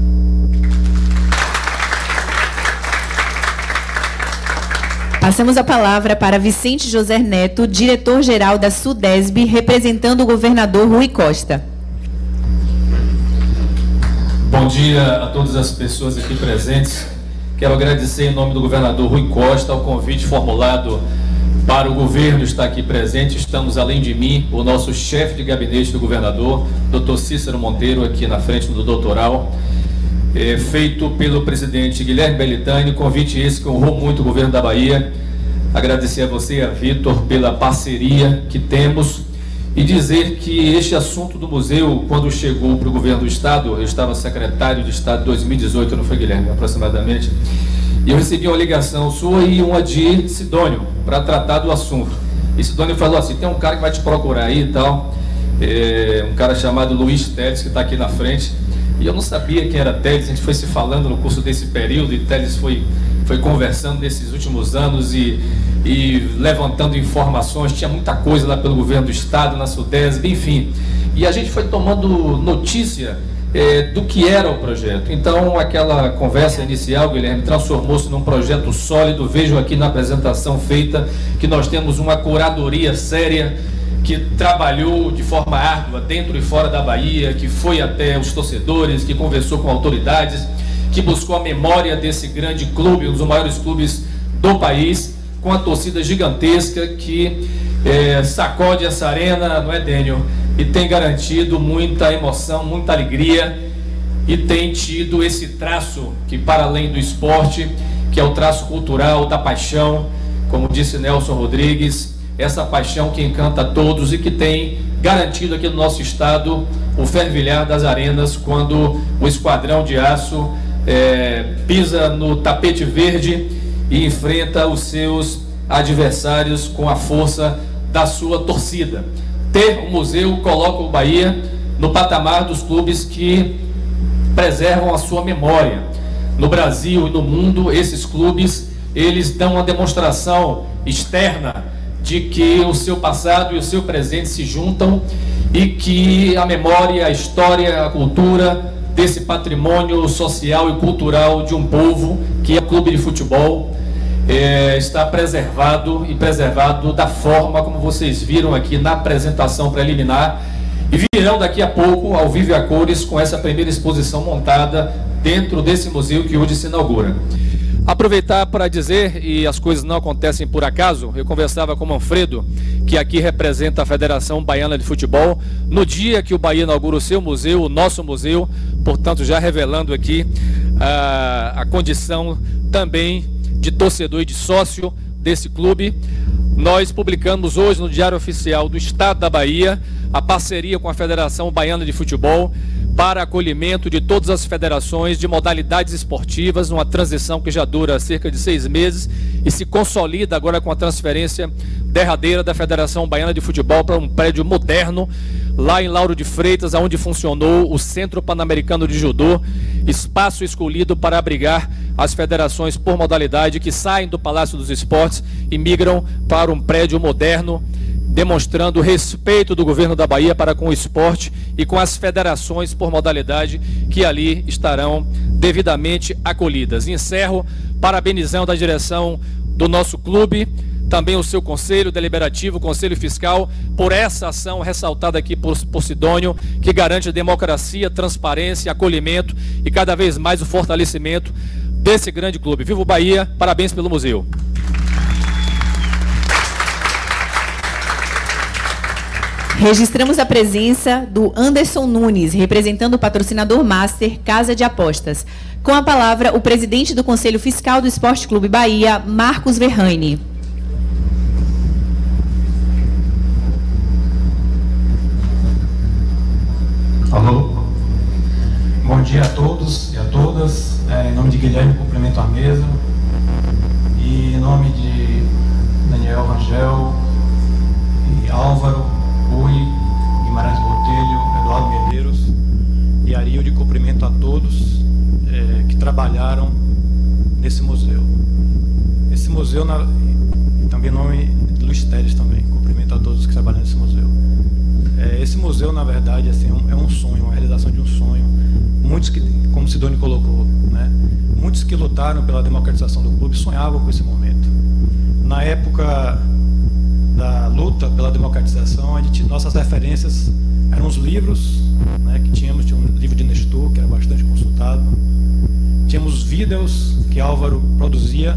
Passamos a palavra para Vicente José Neto, diretor-geral da SUDESB, representando o governador Rui Costa. Bom dia a todas as pessoas aqui presentes. Quero agradecer em nome do governador Rui Costa o convite formulado para o governo estar aqui presente. Estamos, além de mim, o nosso chefe de gabinete do governador, Dr. Cícero Monteiro, aqui na frente do doutoral, feito pelo presidente Guilherme Bellitani, convite esse que honrou muito o governo da Bahia. Agradecer a você e a Vitor pela parceria que temos e dizer que este assunto do museu, quando chegou para o governo do Estado, eu estava secretário de Estado em 2018, não foi, Guilherme, aproximadamente, e eu recebi uma ligação sua e uma de Sidônio para tratar do assunto. E Sidônio falou assim: tem um cara que vai te procurar aí e tal, um cara chamado Luiz Teles, que está aqui na frente. E eu não sabia quem era Teles, a gente foi se falando no curso desse período, e Teles foi conversando nesses últimos anos e levantando informações. Tinha muita coisa lá pelo governo do Estado, na Sudesb, enfim. E a gente foi tomando notícia do que era o projeto. Então, aquela conversa inicial, Guilherme, transformou-se num projeto sólido. Vejo aqui na apresentação feita que nós temos uma curadoria séria, que trabalhou de forma árdua dentro e fora da Bahia, que foi até os torcedores, que conversou com autoridades, que buscou a memória desse grande clube, um dos maiores clubes do país, com a torcida gigantesca que sacode essa arena, não é, Dênio? E tem garantido muita emoção, muita alegria, e tem tido esse traço que, para além do esporte, que é o traço cultural da paixão, como disse Nelson Rodrigues, essa paixão que encanta a todos e que tem garantido aqui no nosso estado o fervilhar das arenas quando o Esquadrão de Aço pisa no tapete verde e enfrenta os seus adversários com a força da sua torcida. Ter um museu coloca o Bahia no patamar dos clubes que preservam a sua memória. No Brasil e no mundo, esses clubes, eles dão uma demonstração externa de que o seu passado e o seu presente se juntam e que a memória, a história, a cultura desse patrimônio social e cultural de um povo, que é o clube de futebol, está preservado e preservado da forma como vocês viram aqui na apresentação preliminar, e virão daqui a pouco ao vivo e a cores com essa primeira exposição montada dentro desse museu que hoje se inaugura. Aproveitar para dizer, e as coisas não acontecem por acaso, eu conversava com o Manfredo, que aqui representa a Federação Baiana de Futebol, no dia que o Bahia inaugura o seu museu, o nosso museu, portanto já revelando aqui a condição também de torcedor e de sócio desse clube. Nós publicamos hoje no Diário Oficial do Estado da Bahia a parceria com a Federação Baiana de Futebol para acolhimento de todas as federações de modalidades esportivas, uma transição que já dura cerca de 6 meses e se consolida agora com a transferência derradeira da Federação Baiana de Futebol para um prédio moderno lá em Lauro de Freitas, onde funcionou o Centro Pan-Americano de Judô, espaço escolhido para abrigar as federações por modalidade que saem do Palácio dos Esportes e migram para um prédio moderno, demonstrando o respeito do governo da Bahia para com o esporte e com as federações por modalidade que ali estarão devidamente acolhidas. Encerro parabenizando a direção do nosso clube, também o seu Conselho Deliberativo, Conselho Fiscal, por essa ação ressaltada aqui por Sidônio, que garante a democracia, transparência, acolhimento e cada vez mais o fortalecimento desse grande clube. Viva o Bahia, parabéns pelo museu. Registramos a presença do Anderson Nunes, representando o patrocinador Master Casa de Apostas. Com a palavra, o presidente do Conselho Fiscal do Esporte Clube Bahia, Marcos Verraine. Alô, bom dia a todos e a todas. Em nome de Guilherme, cumprimento a mesa. E em nome de Daniel Rangel e Álvaro, Rui, Guimarães Botelho, Eduardo Medeiros e Arilde, cumprimento a todos que trabalharam nesse museu. Esse museu, também em nome de Luiz Teles também, cumprimento a todos que trabalham nesse museu. Esse museu, na verdade, assim, é um sonho, uma realização de um sonho. Muitos que, como Sidônio colocou, né, muitos que lutaram pela democratização do clube sonhavam com esse momento. Na época da luta pela democratização, nossas referências eram os livros, né, que tinha um livro de Nestor, que era bastante consultado. Tínhamos vídeos que Álvaro produzia,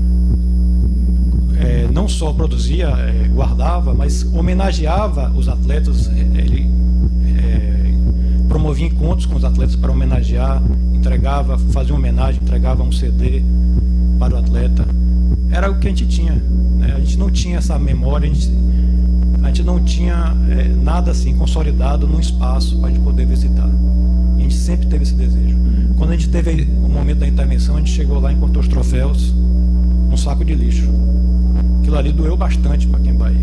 não só produzia, guardava, mas homenageava os atletas. Ele promovia encontros com os atletas para homenagear, entregava, fazia uma homenagem, entregava um CD para o atleta. Era o que a gente tinha, né? A gente não tinha essa memória, a gente não tinha nada assim consolidado num espaço para a gente poder visitar. E a gente sempre teve esse desejo. Quando a gente teve o momento da intervenção, a gente chegou lá e encontrou os troféus num saco de lixo. Aquilo ali doeu bastante para quem Bahia.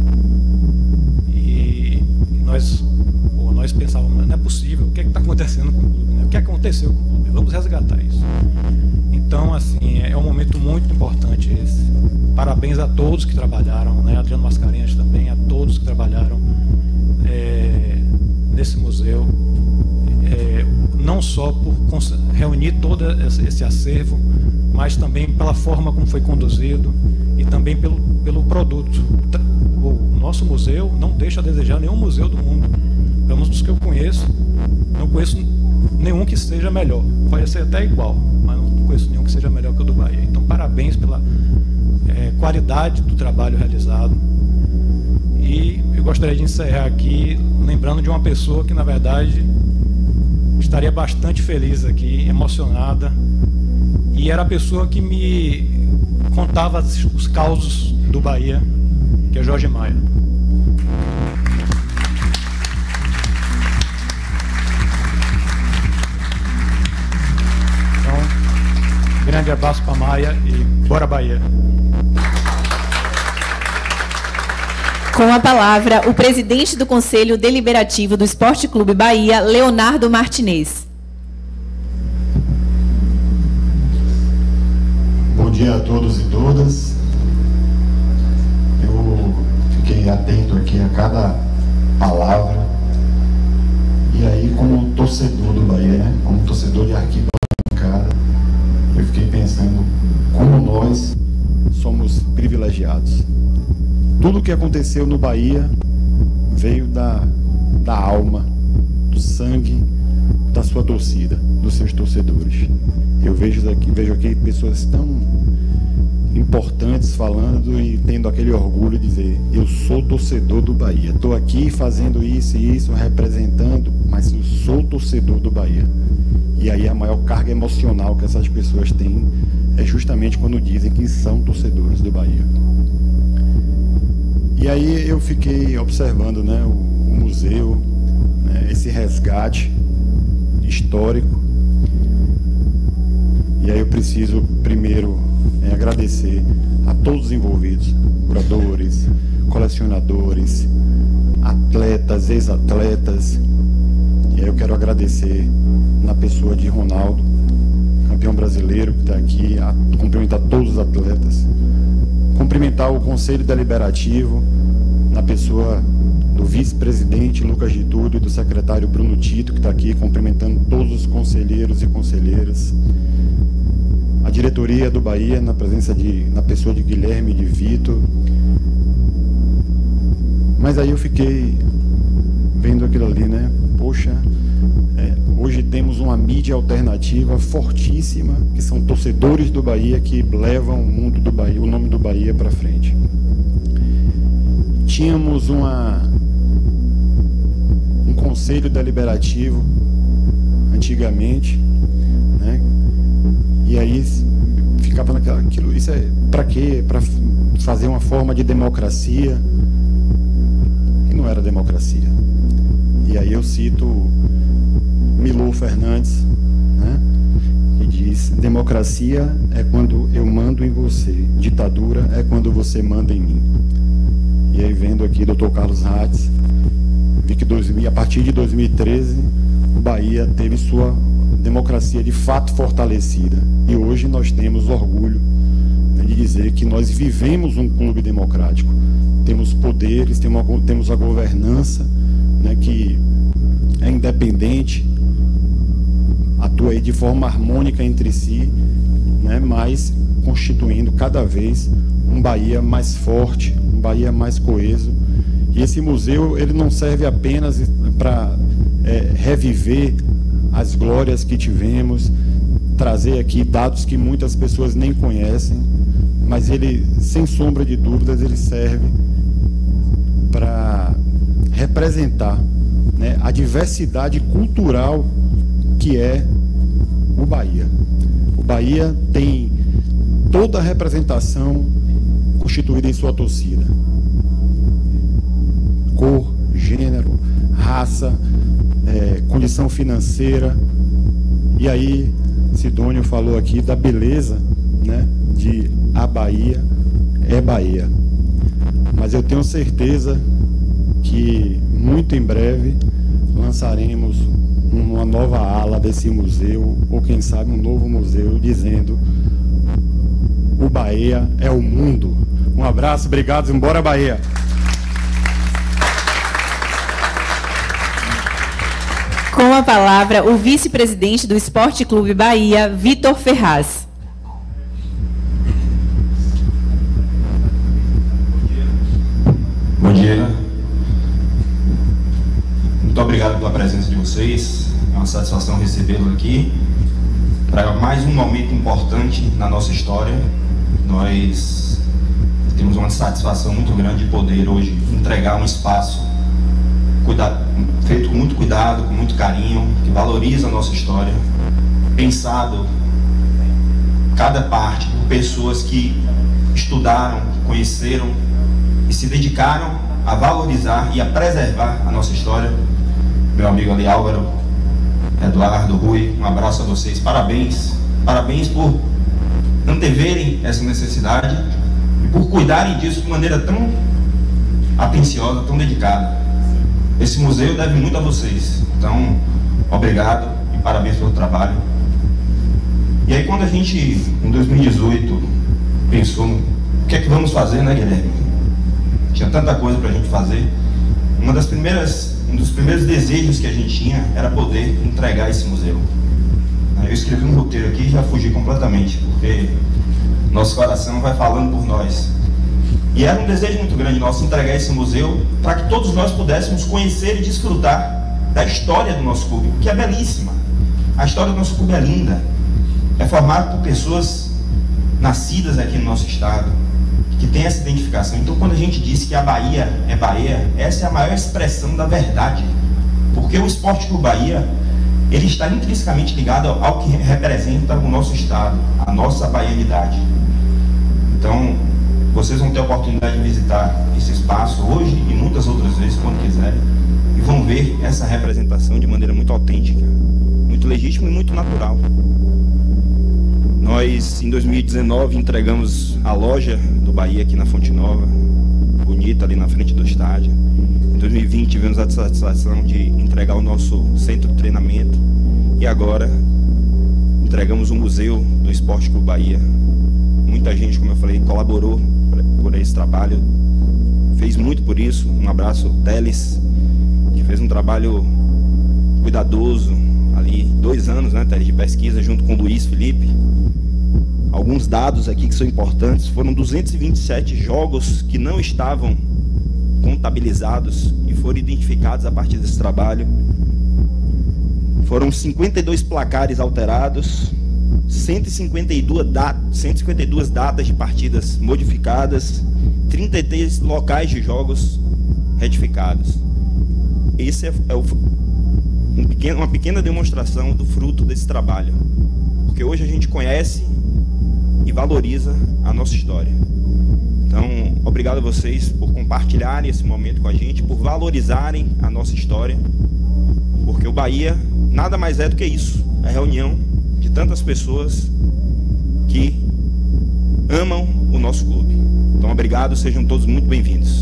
E nós pensávamos, não é possível, o que está acontecendo com o clube, né? O que aconteceu com o clube? Vamos resgatar isso. Então, assim, é um momento muito importante esse. Parabéns a todos que trabalharam, né? Adriano Mascarenhas também, a todos que trabalharam nesse museu. Não só por reunir todo esse acervo, mas também pela forma como foi conduzido e também pelo produto. O nosso museu não deixa a desejar nenhum museu do mundo. Pelo menos dos que eu conheço, não conheço nenhum que seja melhor. Pode ser até igual, mas não conheço nenhum que seja melhor que o do Bahia. Então, parabéns pela qualidade do trabalho realizado. E eu gostaria de encerrar aqui lembrando de uma pessoa que, na verdade, estaria bastante feliz aqui, emocionada, e era a pessoa que me contava os causos do Bahia, que é Jorge Maia. Então, grande abraço para Maia e bora Bahia! Com a palavra, o presidente do Conselho Deliberativo do Esporte Clube Bahia, Leonardo Martinez. Bom dia a todos e todas. Eu fiquei atento aqui a cada palavra. E aí, como torcedor do Bahia, né? Como torcedor de arquibancada, eu fiquei pensando como nós somos privilegiados. Tudo o que aconteceu no Bahia veio da alma, do sangue da sua torcida, dos seus torcedores. Eu vejo aqui pessoas tão importantes falando e tendo aquele orgulho de dizer: eu sou torcedor do Bahia, estou aqui fazendo isso e isso, representando, mas eu sou torcedor do Bahia. E aí a maior carga emocional que essas pessoas têm é justamente quando dizem que são torcedores do Bahia. E aí eu fiquei observando, né, o museu, né, esse resgate histórico. E aí eu preciso primeiro agradecer a todos os envolvidos, curadores, colecionadores, atletas, ex-atletas. E aí eu quero agradecer na pessoa de Ronaldo, campeão brasileiro que está aqui, cumprimentar todos os atletas. Cumprimentar o Conselho Deliberativo, na pessoa do vice-presidente Lucas Getúlio e do secretário Bruno Tito, que está aqui, cumprimentando todos os conselheiros e conselheiras. A diretoria do Bahia, na pessoa de Guilherme e de Vitor. Mas aí eu fiquei vendo aquilo ali, né? Poxa, hoje temos uma mídia alternativa fortíssima, que são torcedores do Bahia, que levam o mundo do Bahia, o nome do Bahia para frente. Tínhamos um conselho deliberativo antigamente, né? E aí ficava naquilo, isso é para quê? Para fazer uma forma de democracia, e não era democracia. E aí eu cito Milor Fernandes, né, que diz: democracia é quando eu mando em você, ditadura é quando você manda em mim. E aí, vendo aqui Dr. Carlos Ratz, vi que a partir de 2013 o Bahia teve sua democracia de fato fortalecida, e hoje nós temos orgulho, né, de dizer que nós vivemos um clube democrático. Temos poderes, temos a governança, né, que é independente, atua aí de forma harmônica entre si, né, mas constituindo cada vez um Bahia mais forte, um Bahia mais coeso. E esse museu, ele não serve apenas para reviver as glórias que tivemos, trazer aqui dados que muitas pessoas nem conhecem, mas ele, sem sombra de dúvidas, ele serve para representar, né, a diversidade cultural que é o Bahia. O Bahia tem toda a representação constituída em sua torcida. Cor, gênero, raça, condição financeira. E aí, Sidônio falou aqui da beleza, né, de a Bahia é Bahia. Mas eu tenho certeza que muito em breve lançaremos uma nova ala desse museu, ou quem sabe um novo museu, dizendo: o Bahia é o mundo. Um abraço, obrigado, embora Bahia. Com a palavra, o vice-presidente do Esporte Clube Bahia, Vitor Ferraz. Bom dia. Muito obrigado pela presença de vocês. É uma satisfação recebê-los aqui para mais um momento importante na nossa história. Nós temos uma satisfação muito grande de poder hoje entregar um espaço feito com muito cuidado, com muito carinho, que valoriza a nossa história, pensado cada parte por pessoas que estudaram, conheceram e se dedicaram a valorizar e a preservar a nossa história. Meu amigo ali, Álvaro, Eduardo, Rui, um abraço a vocês, parabéns por anteverem essa necessidade e por cuidarem disso de maneira tão atenciosa, tão dedicada. Esse museu deve muito a vocês, então obrigado e parabéns pelo trabalho. E aí, quando a gente, em 2018, pensou no que é que vamos fazer, né, Guilherme? Tinha tanta coisa para a gente fazer. Um dos primeiros desejos que a gente tinha era poder entregar esse museu. Eu escrevi um roteiro aqui e já fugi completamente, porque nosso coração vai falando por nós. E era um desejo muito grande nosso entregar esse museu para que todos nós pudéssemos conhecer e desfrutar da história do nosso clube, que é belíssima. A história do nosso clube é linda. É formado por pessoas nascidas aqui no nosso estado, que tem essa identificação. Então, quando a gente diz que a Bahia é Bahia, essa é a maior expressão da verdade. Porque o Esporte Clube Bahia, ele está intrinsecamente ligado ao que representa o nosso estado, a nossa baianidade. Então, vocês vão ter a oportunidade de visitar esse espaço hoje e muitas outras vezes, quando quiserem, e vão ver essa representação de maneira muito autêntica, muito legítima e muito natural. Nós, em 2019, entregamos a loja do Bahia aqui na Fonte Nova, bonita ali na frente do estádio. Em 2020, tivemos a satisfação de entregar o nosso centro de treinamento e agora entregamos o Museu do Esporte Clube Bahia. Muita gente, como eu falei, colaborou por esse trabalho, fez muito por isso. Um abraço, Teles, que fez um trabalho cuidadoso ali, 2 anos, né, Teles, de pesquisa junto com o Luiz Felipe. Alguns dados aqui que são importantes: foram 227 jogos que não estavam contabilizados e foram identificados a partir desse trabalho. Foram 52 placares alterados, 152 datas de partidas modificadas, 33 locais de jogos retificados. Esse é uma pequena demonstração do fruto desse trabalho, porque hoje a gente conhece e valoriza a nossa história. Então, obrigado a vocês por compartilharem esse momento com a gente, por valorizarem a nossa história, porque o Bahia nada mais é do que isso, a reunião de tantas pessoas que amam o nosso clube. Então, obrigado, sejam todos muito bem-vindos.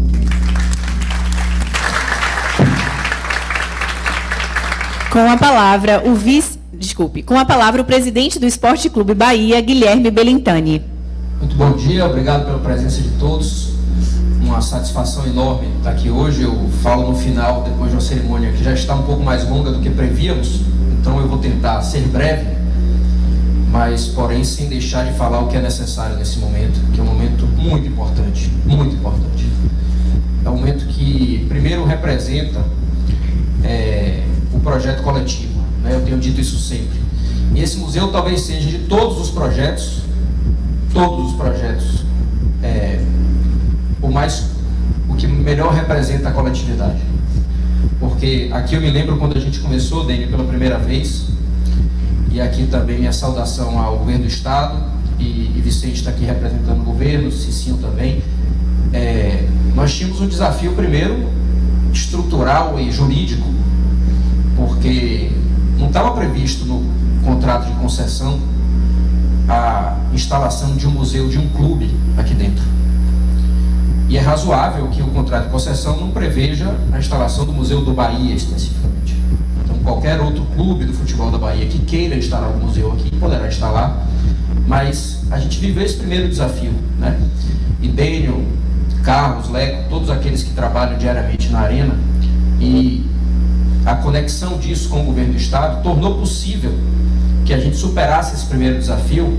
Com a palavra, o presidente do Esporte Clube Bahia, Guilherme Belintani. Muito bom dia, obrigado pela presença de todos. Uma satisfação enorme estar aqui hoje. Eu falo no final, depois de uma cerimônia que já está um pouco mais longa do que prevíamos, então eu vou tentar ser breve, mas porém sem deixar de falar o que é necessário nesse momento, que é um momento muito importante, muito importante. É um momento que primeiro representa talvez seja de todos os projetos, o que melhor representa a coletividade. Porque aqui eu me lembro quando a gente começou, Dênio, pela primeira vez, e aqui também minha saudação ao governo do Estado, e Vicente está aqui representando o governo, Cicinho também. Nós tínhamos um desafio primeiro estrutural e jurídico, porque não estava previsto no contrato de concessão a instalação de um museu, de um clube aqui dentro. E é razoável que o contrato de concessão não preveja a instalação do Museu do Bahia especificamente. Então qualquer outro clube do futebol da Bahia que queira instalar um museu aqui poderá instalar, mas a gente viveu esse primeiro desafio, né? E Dênio, Carlos, Leco, todos aqueles que trabalham diariamente na arena, e a conexão disso com o governo do Estado tornou possível que a gente superasse esse primeiro desafio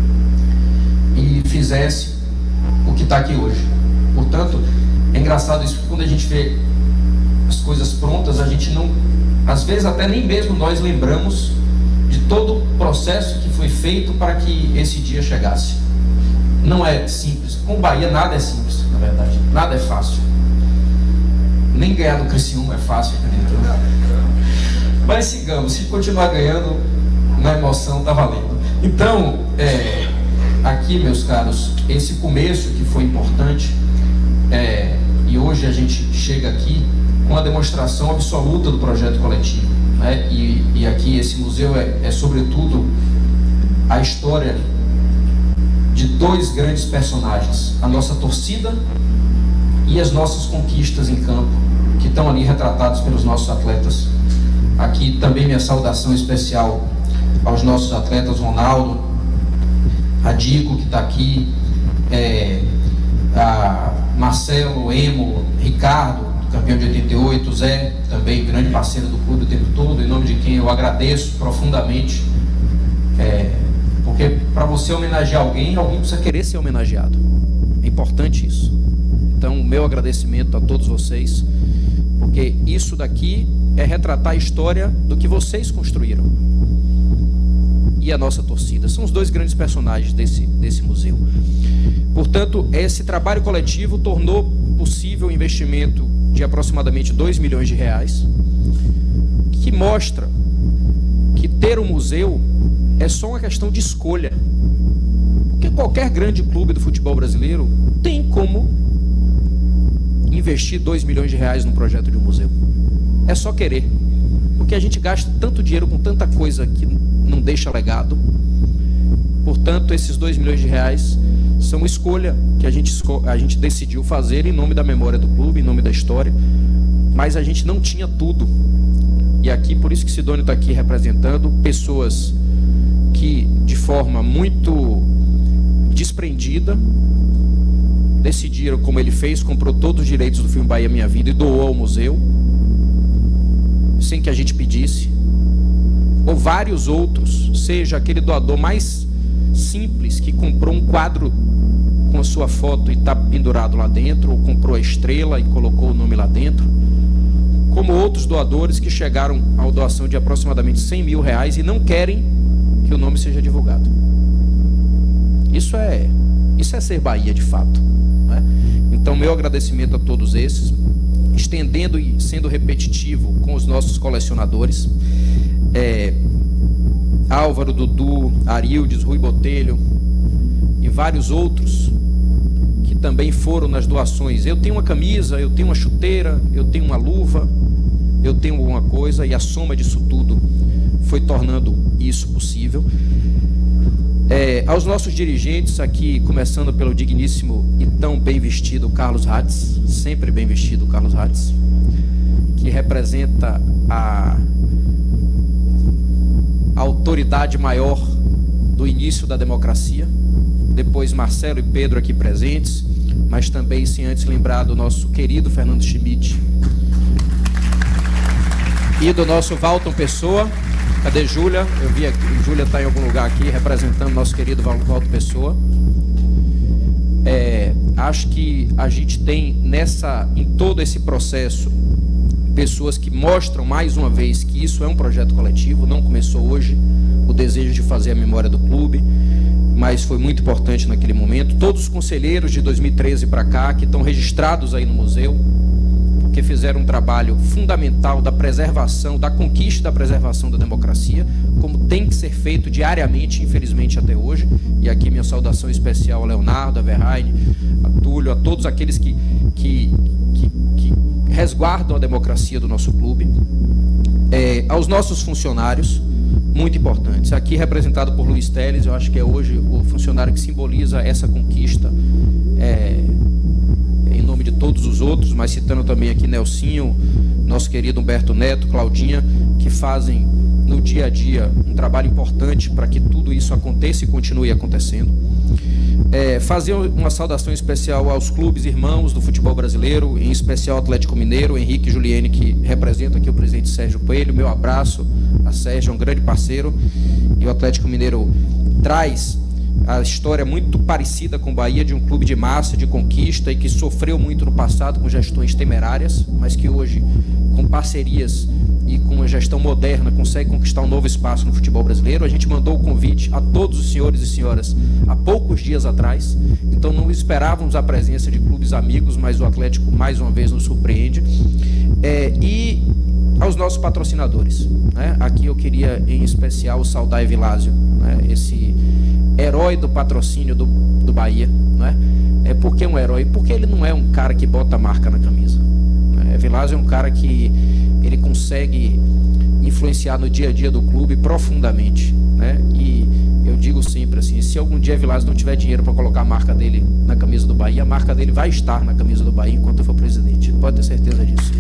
e fizesse o que está aqui hoje. Portanto, é engraçado isso, porque quando a gente vê as coisas prontas, a gente não, às vezes até nem mesmo nós lembramos de todo o processo que foi feito para que esse dia chegasse. Não é simples. Com o Bahia nada é simples, na verdade. Nada é fácil. Nem ganhar do Criciúma é fácil, acredito. Mas sigamos, se continuar ganhando, na emoção está valendo. Então, aqui, meus caros, esse começo que foi importante, e hoje a gente chega aqui com a demonstração absoluta do projeto coletivo, né? E aqui esse museu é sobretudo a história de dois grandes personagens, a nossa torcida e as nossas conquistas em campo, que estão ali retratados pelos nossos atletas. Aqui também minha saudação especial aos nossos atletas, Ronaldo, a Dico, que está aqui, a Marcelo, Emo, Ricardo, campeão de 88, Zé, também grande parceiro do clube o tempo todo, em nome de quem eu agradeço profundamente, porque para você homenagear alguém precisa querer ser homenageado. É importante isso. Então, o meu agradecimento a todos vocês, porque isso daqui é retratar a história do que vocês construíram. E a nossa torcida. São os dois grandes personagens desse museu. Portanto, esse trabalho coletivo tornou possível o investimento de aproximadamente R$2 milhões, que mostra que ter um museu é só uma questão de escolha. Porque qualquer grande clube do futebol brasileiro tem como investir R$2 milhões num projeto de um museu. É só querer. Porque a gente gasta tanto dinheiro com tanta coisa que não deixa legado. Portanto, esses R$2 milhões são uma escolha que a gente decidiu fazer em nome da memória do clube, em nome da história, mas a gente não tinha tudo. E aqui, por isso que Sidônio está aqui representando pessoas que, de forma muito desprendida, decidiram, como ele fez, comprou todos os direitos do filme Bahia Minha Vida e doou ao museu, sem que a gente pedisse. Ou vários outros, seja aquele doador mais simples que comprou um quadro com a sua foto e está pendurado lá dentro, ou comprou a estrela e colocou o nome lá dentro, como outros doadores que chegaram a doação de aproximadamente R$100 mil e não querem que o nome seja divulgado. Isso é ser Bahia de fato, né? Então, meu agradecimento a todos esses, estendendo e sendo repetitivo com os nossos colecionadores, Álvaro, Dudu, Arildes, Rui Botelho e vários outros que também foram nas doações. Eu tenho uma camisa, eu tenho uma chuteira, eu tenho uma luva, eu tenho alguma coisa, e a soma disso tudo foi tornando isso possível. Aos nossos dirigentes aqui, começando pelo digníssimo e tão bem vestido Carlos Hatz, sempre bem vestido Carlos Hatz, que representa a autoridade maior do início da democracia. Depois Marcelo e Pedro aqui presentes, mas também, sem antes lembrar do nosso querido Fernando Schmidt e do nosso Walton Pessoa. Cadê Júlia? Eu vi aqui, Júlia está em algum lugar aqui representando nosso querido Walton Pessoa. Acho que a gente tem em todo esse processo pessoas que mostram mais uma vez que isso é um projeto coletivo, não começou hoje, o desejo de fazer a memória do clube, mas foi muito importante naquele momento. Todos os conselheiros de 2013 para cá, que estão registrados aí no museu, que fizeram um trabalho fundamental da preservação, da conquista e da preservação da democracia, como tem que ser feito diariamente, infelizmente até hoje. E aqui minha saudação especial a Leonardo, a Verheine, a Túlio, a todos aqueles que resguardam a democracia do nosso clube. Aos nossos funcionários, muito importantes. Aqui representado por Luiz Teles, eu acho que é hoje o funcionário que simboliza essa conquista, em nome de todos os outros, mas citando também aqui Nelsinho, nosso querido Humberto Neto, Claudinha, que fazem no dia a dia um trabalho importante para que tudo isso aconteça e continue acontecendo. Fazer uma saudação especial aos clubes irmãos do futebol brasileiro, em especial ao Atlético Mineiro, Henrique e Juliene, que representam aqui o presidente Sérgio Coelho. Meu abraço a Sérgio, é um grande parceiro, e o Atlético Mineiro traz a história muito parecida com o Bahia, de um clube de massa, de conquista, e que sofreu muito no passado com gestões temerárias, mas que hoje, com parcerias e com uma gestão moderna, consegue conquistar um novo espaço no futebol brasileiro. A gente mandou o convite a todos os senhores e senhoras há poucos dias atrás, então não esperávamos a presença de clubes amigos, mas o Atlético mais uma vez nos surpreende. E aos nossos patrocinadores, né? Aqui eu queria em especial saudar Evilásio, né? Esse herói do patrocínio do Bahia, né? Por que um herói? Porque ele não é um cara que bota a marca na camisa, né? Evilásio é um cara que ele consegue influenciar no dia a dia do clube profundamente, né? E eu digo sempre assim, se algum dia Evilásio não tiver dinheiro para colocar a marca dele na camisa do Bahia, a marca dele vai estar na camisa do Bahia enquanto eu for presidente, pode ter certeza disso.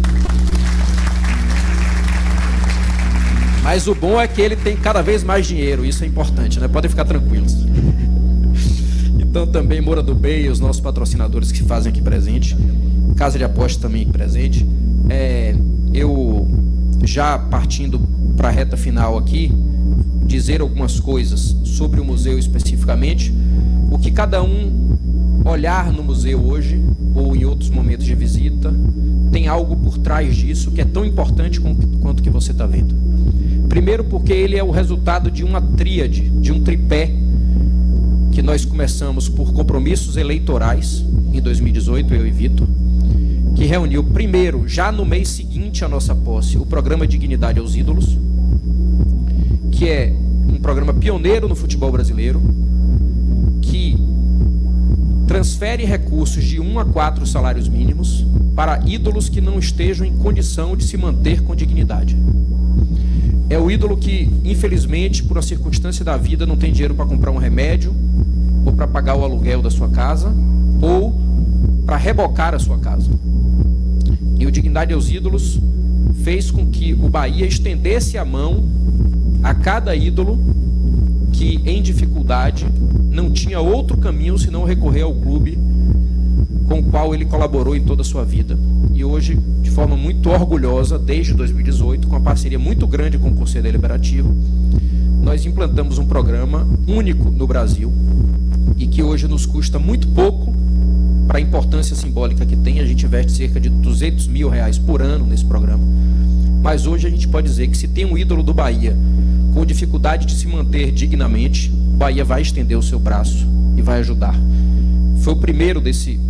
Mas o bom é que ele tem cada vez mais dinheiro, isso é importante, né? Podem ficar tranquilos. Então também Moura do Bey, os nossos patrocinadores que fazem aqui presente, Casa de Apostas também presente. Eu já partindo para a reta final aqui, dizer algumas coisas sobre o museu especificamente, o que cada um olhar no museu hoje, ou em outros momentos de visita, tem algo por trás disso que é tão importante quanto que você está vendo. Primeiro porque ele é o resultado de uma tríade, de um tripé, que nós começamos por compromissos eleitorais, em 2018, eu e Vitor, que reuniu primeiro, já no mês seguinte à nossa posse, o programa Dignidade aos Ídolos, que é um programa pioneiro no futebol brasileiro, que transfere recursos de 1 a 4 salários mínimos para ídolos que não estejam em condição de se manter com dignidade. É o ídolo que, infelizmente, por uma circunstância da vida, não tem dinheiro para comprar um remédio, ou para pagar o aluguel da sua casa, ou para rebocar a sua casa. E o Dignidade aos Ídolos fez com que o Bahia estendesse a mão a cada ídolo que, em dificuldade, não tinha outro caminho senão recorrer ao clube com o qual ele colaborou em toda a sua vida. E hoje, de forma muito orgulhosa, desde 2018, com uma parceria muito grande com o Conselho Deliberativo, nós implantamos um programa único no Brasil e que hoje nos custa muito pouco para a importância simbólica que tem. A gente investe cerca de R$200 mil por ano nesse programa. Mas hoje a gente pode dizer que se tem um ídolo do Bahia com dificuldade de se manter dignamente, o Bahia vai estender o seu braço e vai ajudar. Foi o primeiro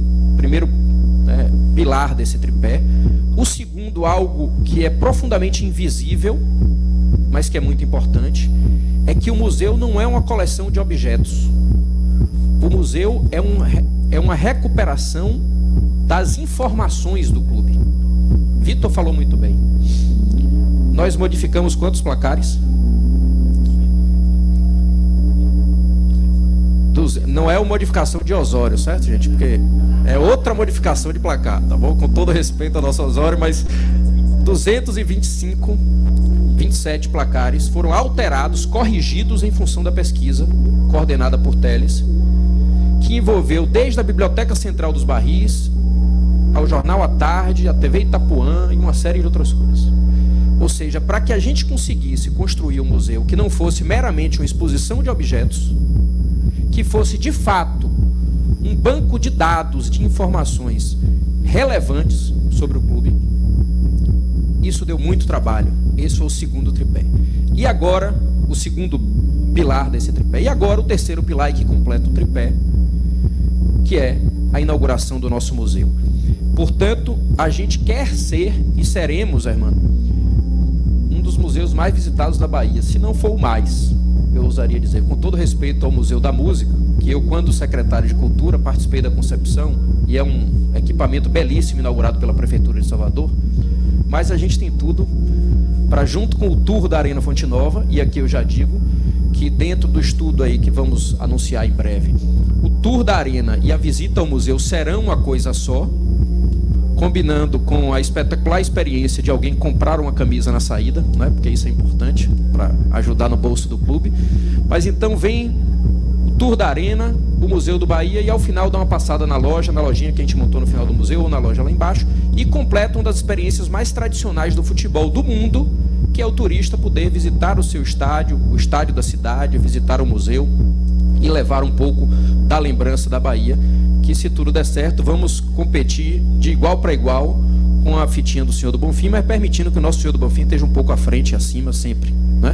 pilar desse tripé. O segundo, algo que é profundamente invisível, mas que é muito importante, é que o museu não é uma coleção de objetos. O museu é uma recuperação das informações do clube. Vitor falou muito bem. Nós modificamos quantos placares? Não é uma modificação de Osório, certo, gente? Porque é outra modificação de placar, tá bom? Com todo respeito ao nosso Osório, mas 27 placares foram alterados, corrigidos em função da pesquisa coordenada por Teles, que envolveu desde a Biblioteca Central dos Barris, ao Jornal à Tarde, a TV Itapuã e uma série de outras coisas. Ou seja, para que a gente conseguisse construir um museu que não fosse meramente uma exposição de objetos, que fosse de fato um banco de dados, de informações relevantes sobre o clube, isso deu muito trabalho. Esse foi o segundo tripé. E agora, o segundo pilar desse tripé. E agora o terceiro pilar que completa o tripé, que é a inauguração do nosso museu. Portanto, a gente quer ser e seremos, irmão, um dos museus mais visitados da Bahia, se não for o mais, eu ousaria dizer, com todo respeito ao Museu da Música, que eu, quando secretário de Cultura, participei da concepção, e é um equipamento belíssimo inaugurado pela Prefeitura de Salvador, mas a gente tem tudo para, junto com o tour da Arena Fonte Nova, e aqui eu já digo que dentro do estudo aí que vamos anunciar em breve, o tour da Arena e a visita ao museu serão uma coisa só, combinando com a espetacular experiência de alguém comprar uma camisa na saída, né? Porque isso é importante para ajudar no bolso do clube. Mas então vem o tour da Arena, o Museu do Bahia, e ao final dá uma passada na lojinha que a gente montou no final do museu, ou na loja lá embaixo, e completa uma das experiências mais tradicionais do futebol do mundo, que é o turista poder visitar o seu estádio, o estádio da cidade, visitar o museu e levar um pouco da lembrança da Bahia, que, se tudo der certo, vamos competir de igual para igual com a fitinha do Senhor do Bonfim, mas permitindo que o nosso Senhor do Bonfim esteja um pouco à frente e acima sempre, né?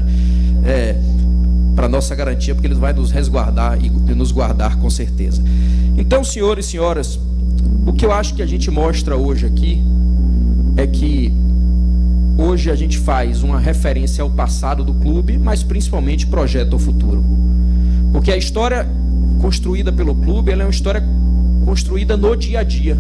Para nossa garantia, porque Ele vai nos resguardar e nos guardar com certeza. Então, senhores e senhoras, o que eu acho que a gente mostra hoje aqui é que hoje a gente faz uma referência ao passado do clube, mas principalmente projeta o futuro. Porque a história construída pelo clube, ela é uma história construída no dia a dia.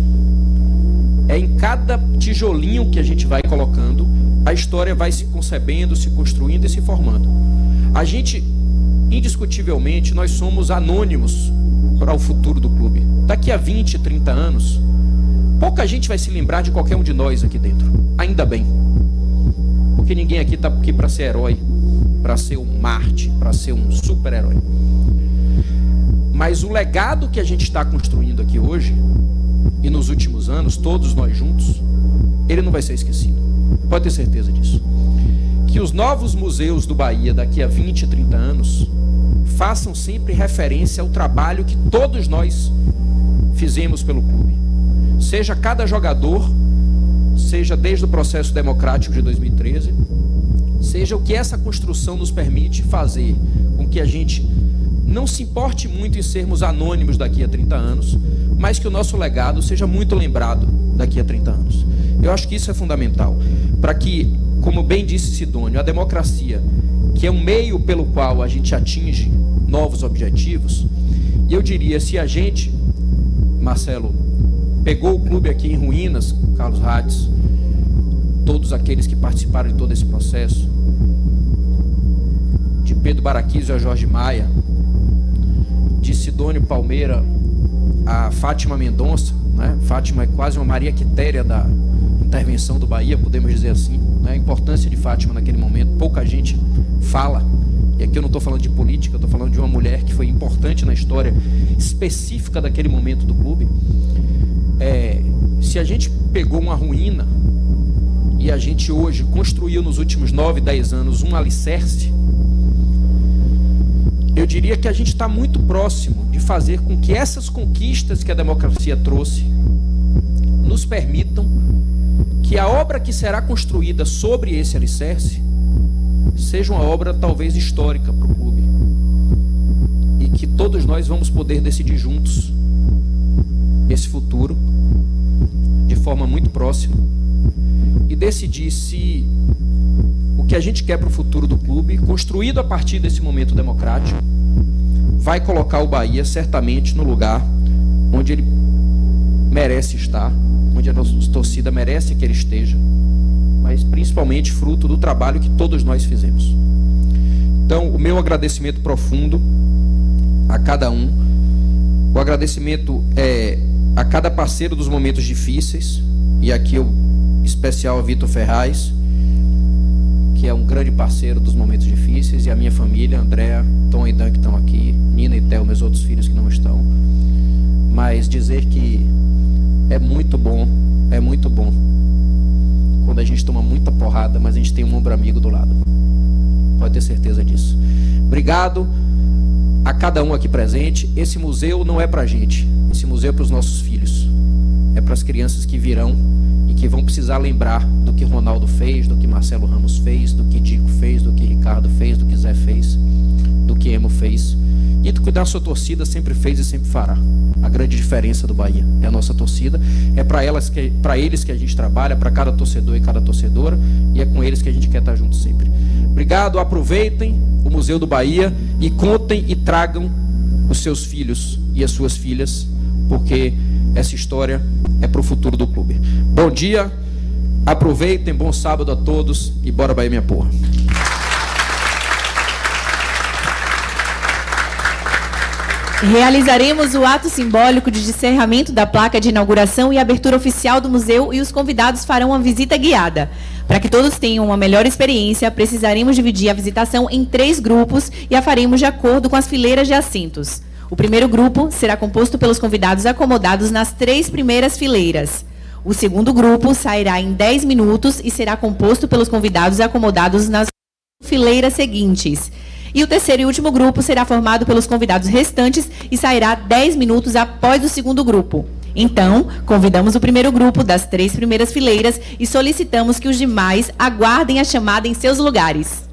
É em cada tijolinho que a gente vai colocando, a história vai se concebendo, se construindo e se formando. A gente, indiscutivelmente, nós somos anônimos para o futuro do clube. Daqui a 20, 30 anos, pouca gente vai se lembrar de qualquer um de nós aqui dentro. Ainda bem. Porque ninguém aqui está aqui para ser herói, para ser um Marte, para ser um super-herói. Mas o legado que a gente está construindo aqui hoje, e nos últimos anos, todos nós juntos, ele não vai ser esquecido. Pode ter certeza disso. Que os novos museus do Bahia, daqui a 20, 30 anos, façam sempre referência ao trabalho que todos nós fizemos pelo clube. Seja cada jogador, seja desde o processo democrático de 2013, seja o que essa construção nos permite fazer com que a gente não se importe muito em sermos anônimos daqui a 30 anos, mas que o nosso legado seja muito lembrado daqui a 30 anos. Eu acho que isso é fundamental, para que, como bem disse Sidônio, a democracia, que é um meio pelo qual a gente atinge novos objetivos, e eu diria, se a gente, Marcelo, pegou o clube aqui em ruínas, Carlos Hades, todos aqueles que participaram de todo esse processo, de Pedro Baraquizo a Jorge Maia, de Sidônio Palmeira a Fátima Mendonça, né? Fátima é quase uma Maria Quitéria da intervenção do Bahia, podemos dizer assim, né? A importância de Fátima naquele momento, pouca gente fala, e aqui eu não estou falando de política, eu estou falando de uma mulher que foi importante na história específica daquele momento do clube. Se a gente pegou uma ruína e a gente hoje construiu nos últimos 9, 10 anos um alicerce, eu diria que a gente está muito próximo de fazer com que essas conquistas que a democracia trouxe nos permitam que a obra que será construída sobre esse alicerce seja uma obra talvez histórica para o clube, e que todos nós vamos poder decidir juntos esse futuro de forma muito próxima e decidir se o que a gente quer para o futuro do clube, construído a partir desse momento democrático, vai colocar o Bahia certamente no lugar onde ele merece estar, onde a nossa torcida merece que ele esteja, mas principalmente fruto do trabalho que todos nós fizemos. Então, o meu agradecimento profundo a cada um, o agradecimento a cada parceiro dos momentos difíceis, e aqui eu especial a Vitor Ferraz, que é um grande parceiro dos momentos difíceis, e a minha família, Andréa, Tom e Dan, que estão aqui, Nina e Theo, meus outros filhos que não estão. Mas dizer que é muito bom quando a gente toma muita porrada, mas a gente tem um ombro amigo do lado. Pode ter certeza disso. Obrigado a cada um aqui presente. Esse museu não é pra gente, esse museu é para os nossos filhos, é para as crianças que virão e que vão precisar lembrar do que Ronaldo fez, do que Marcelo Ramos fez, do que Dico fez, do que Ricardo fez, do que Zé fez. do que Emo fez. E cuidar da sua torcida sempre fez e sempre fará. A grande diferença do Bahia é a nossa torcida. É para eles que a gente trabalha, para cada torcedor e cada torcedora, e é com eles que a gente quer estar junto sempre. Obrigado, aproveitem o Museu do Bahia e contem e tragam os seus filhos e as suas filhas, porque essa história é para o futuro do clube. Bom dia, aproveitem, bom sábado a todos e bora Bahia minha porra. Realizaremos o ato simbólico de encerramento da placa de inauguração e abertura oficial do museu e os convidados farão uma visita guiada. Para que todos tenham uma melhor experiência, precisaremos dividir a visitação em 3 grupos e a faremos de acordo com as fileiras de assentos. O primeiro grupo será composto pelos convidados acomodados nas 3 primeiras fileiras. O segundo grupo sairá em 10 minutos e será composto pelos convidados acomodados nas fileiras seguintes. E o terceiro e último grupo será formado pelos convidados restantes e sairá 10 minutos após o segundo grupo. Então, convidamos o primeiro grupo das 3 primeiras fileiras e solicitamos que os demais aguardem a chamada em seus lugares.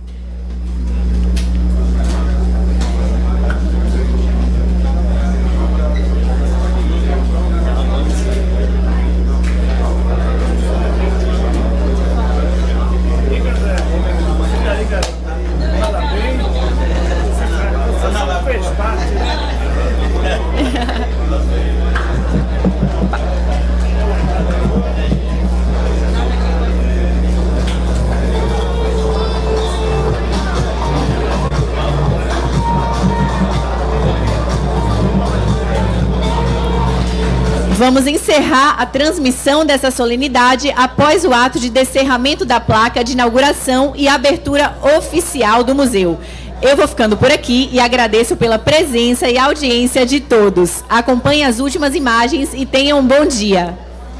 Vamos encerrar a transmissão dessa solenidade após o ato de descerramento da placa de inauguração e abertura oficial do museu. Eu vou ficando por aqui e agradeço pela presença e audiência de todos. Acompanhem as últimas imagens e tenham um bom dia.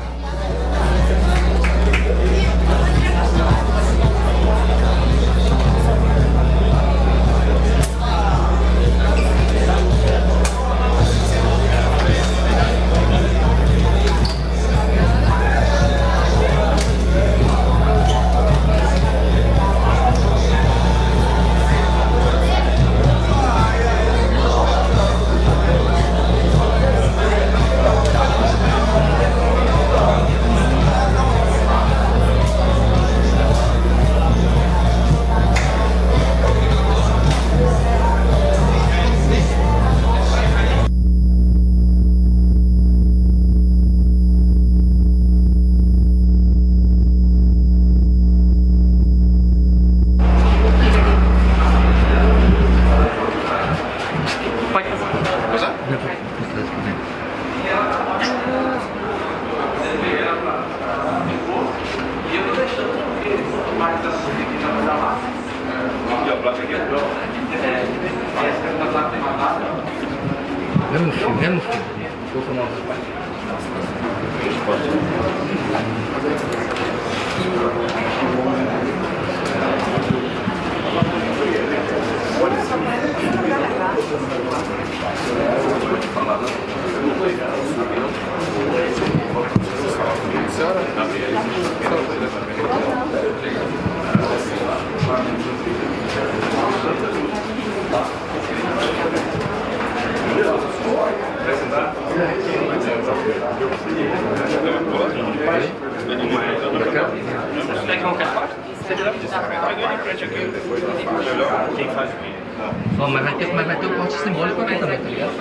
Mas vai ter o corte simbólico aqui também, tá ligado?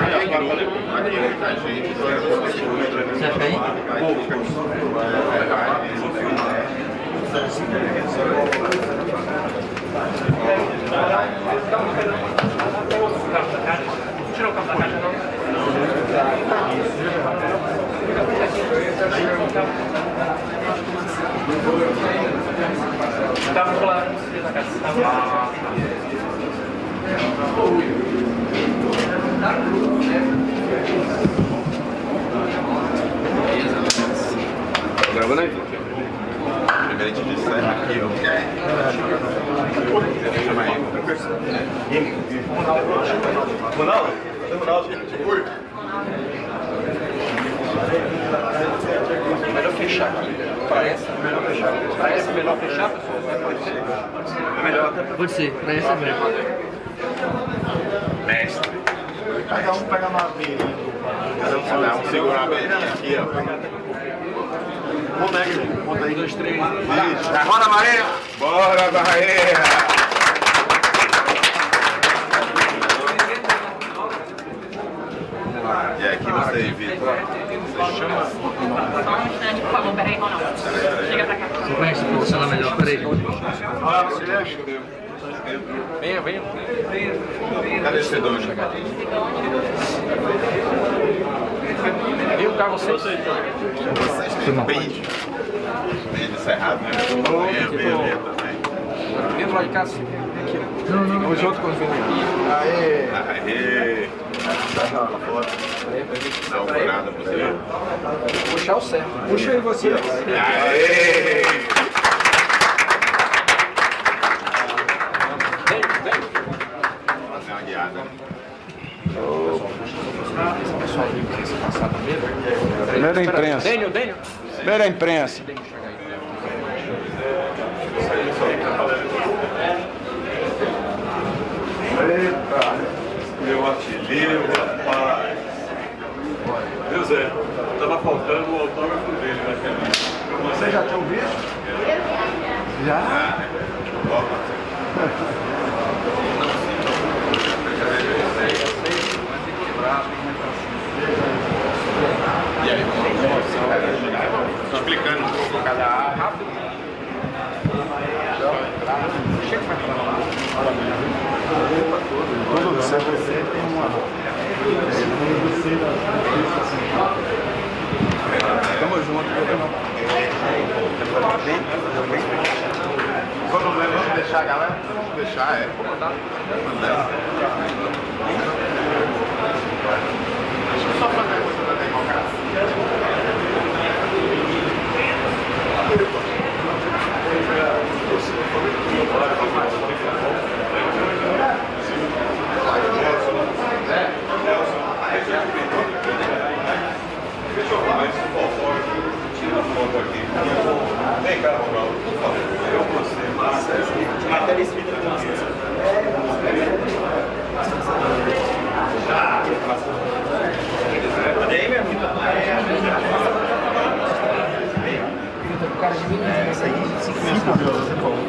Você acha aí? Tirou o carro da caixa, não? Estava rolando na casa. Gravando aí? Primeiro a gente disser aqui, ó. Chama aí. Ronaldo? Cadê o Ronaldo? Melhor fechar aqui. Parece melhor fechar. Parece melhor fechar, pessoal? Pode ser. É melhor até. Pode ser, pra essa mesmo. Mestre. Cada um pega uma beirinha. Cada um segura uma beirinha aqui, ó. Conta aí, gente. Conta aí. 2, 3. Bora, Bahia! Bora, Bahia! E aqui você, Vitor? Você chama? Só um instante, por favor, peraí, não. Chega pra cá. Você conhece se posicionar melhor? Peraí. Venha, venha. Cadê esse Sedônio? Viu, cá vocês? Vocês têm bem de cerrado, né? Dentro lá de casa. Não, junto com os meninos. Aê! Aê! Dá uma olhada pra você. Puxar o certo. Puxa aí você. Aê! Dá uma guiada. Esse pessoal viu que essa passada mesmo. Primeiro a imprensa. Dênio. Primeiro a imprensa. Eita, meu artilheiro, rapaz. Viu, Zé? Tava faltando o autógrafo dele naquele livro. Você já tinha visto? Já? E aí, explicando um pouco cada área. Rápido. Chega pra falar. Todo você tem uma. Tamo junto, Vamos deixar a galera? Vamos deixar, é. Deixa eu só fazer a coisa da democracia. Deixa eu falar isso por fora. Tira a foto aqui. Vem cá, Ronaldo, por favor. Eu você. Matéria escrita com você. Cadê aí, minha vida? O cara de mim, essa aí, 5 minutos. Você falou.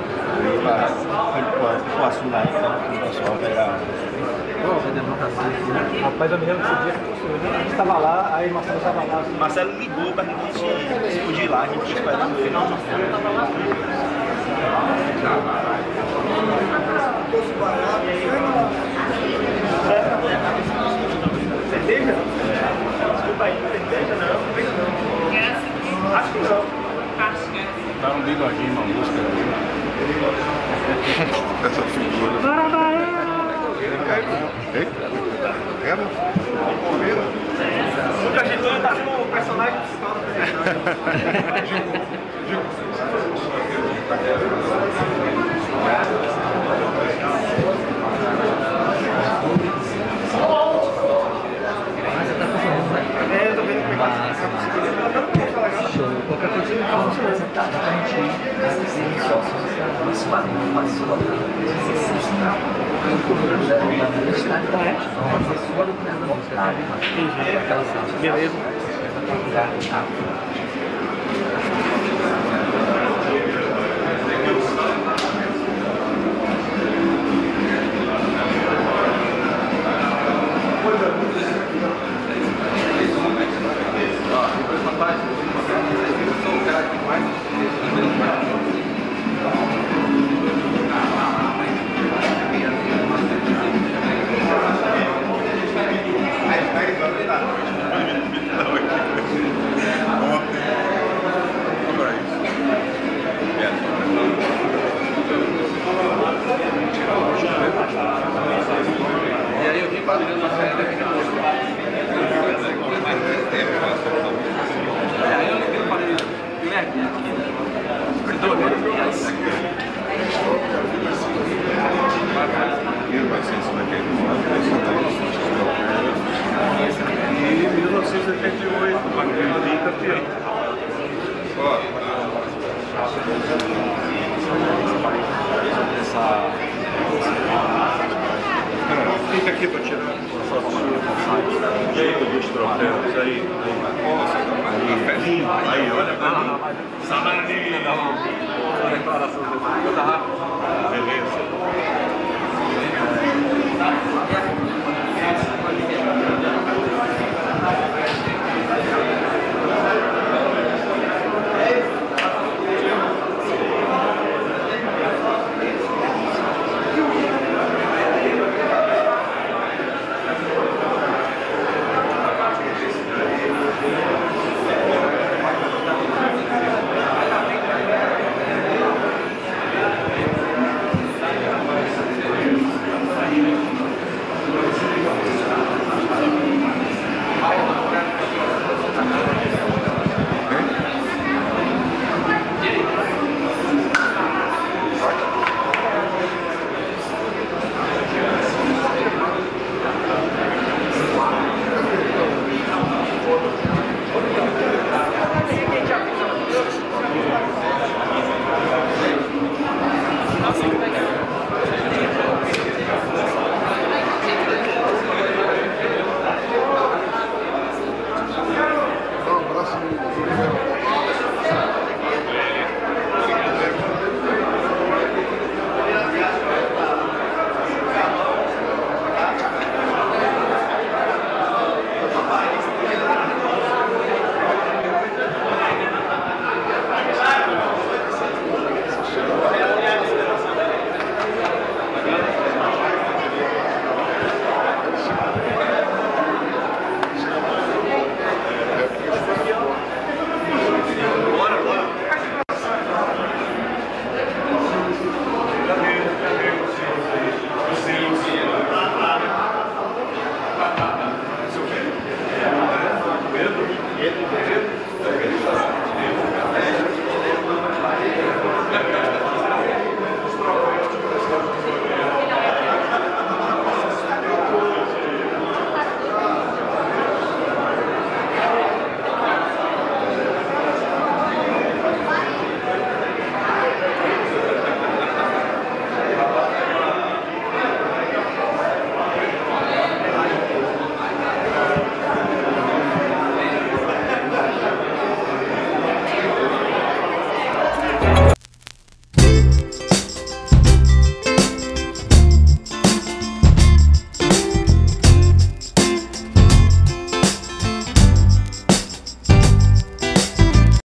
Eu passo lá, então, o pessoal pegar. Rapaz, eu me lembro desse dia que a gente estava lá, aí Marcelo estava lá. Marcelo ligou para a gente se podia ir lá, a gente ia esperar no final do filme. Cerveja? Desculpa aí, cerveja não. Acho que não. Dá um bigodinho, uma música. Essa figura. O Cajetone está sendo um personagem principal do eu tô vendo como é que show. Qualquer coisa que a gente beleza. E aí eu vim fazendo uma série daqui de novo. Aí eu liguei e falei, Guilherme, aqui. E em 1988, o Magrinho campeão. Fica aqui para tirar uma fotinha com o jeito dos troféus. Aí, olha para mim. Saladinha.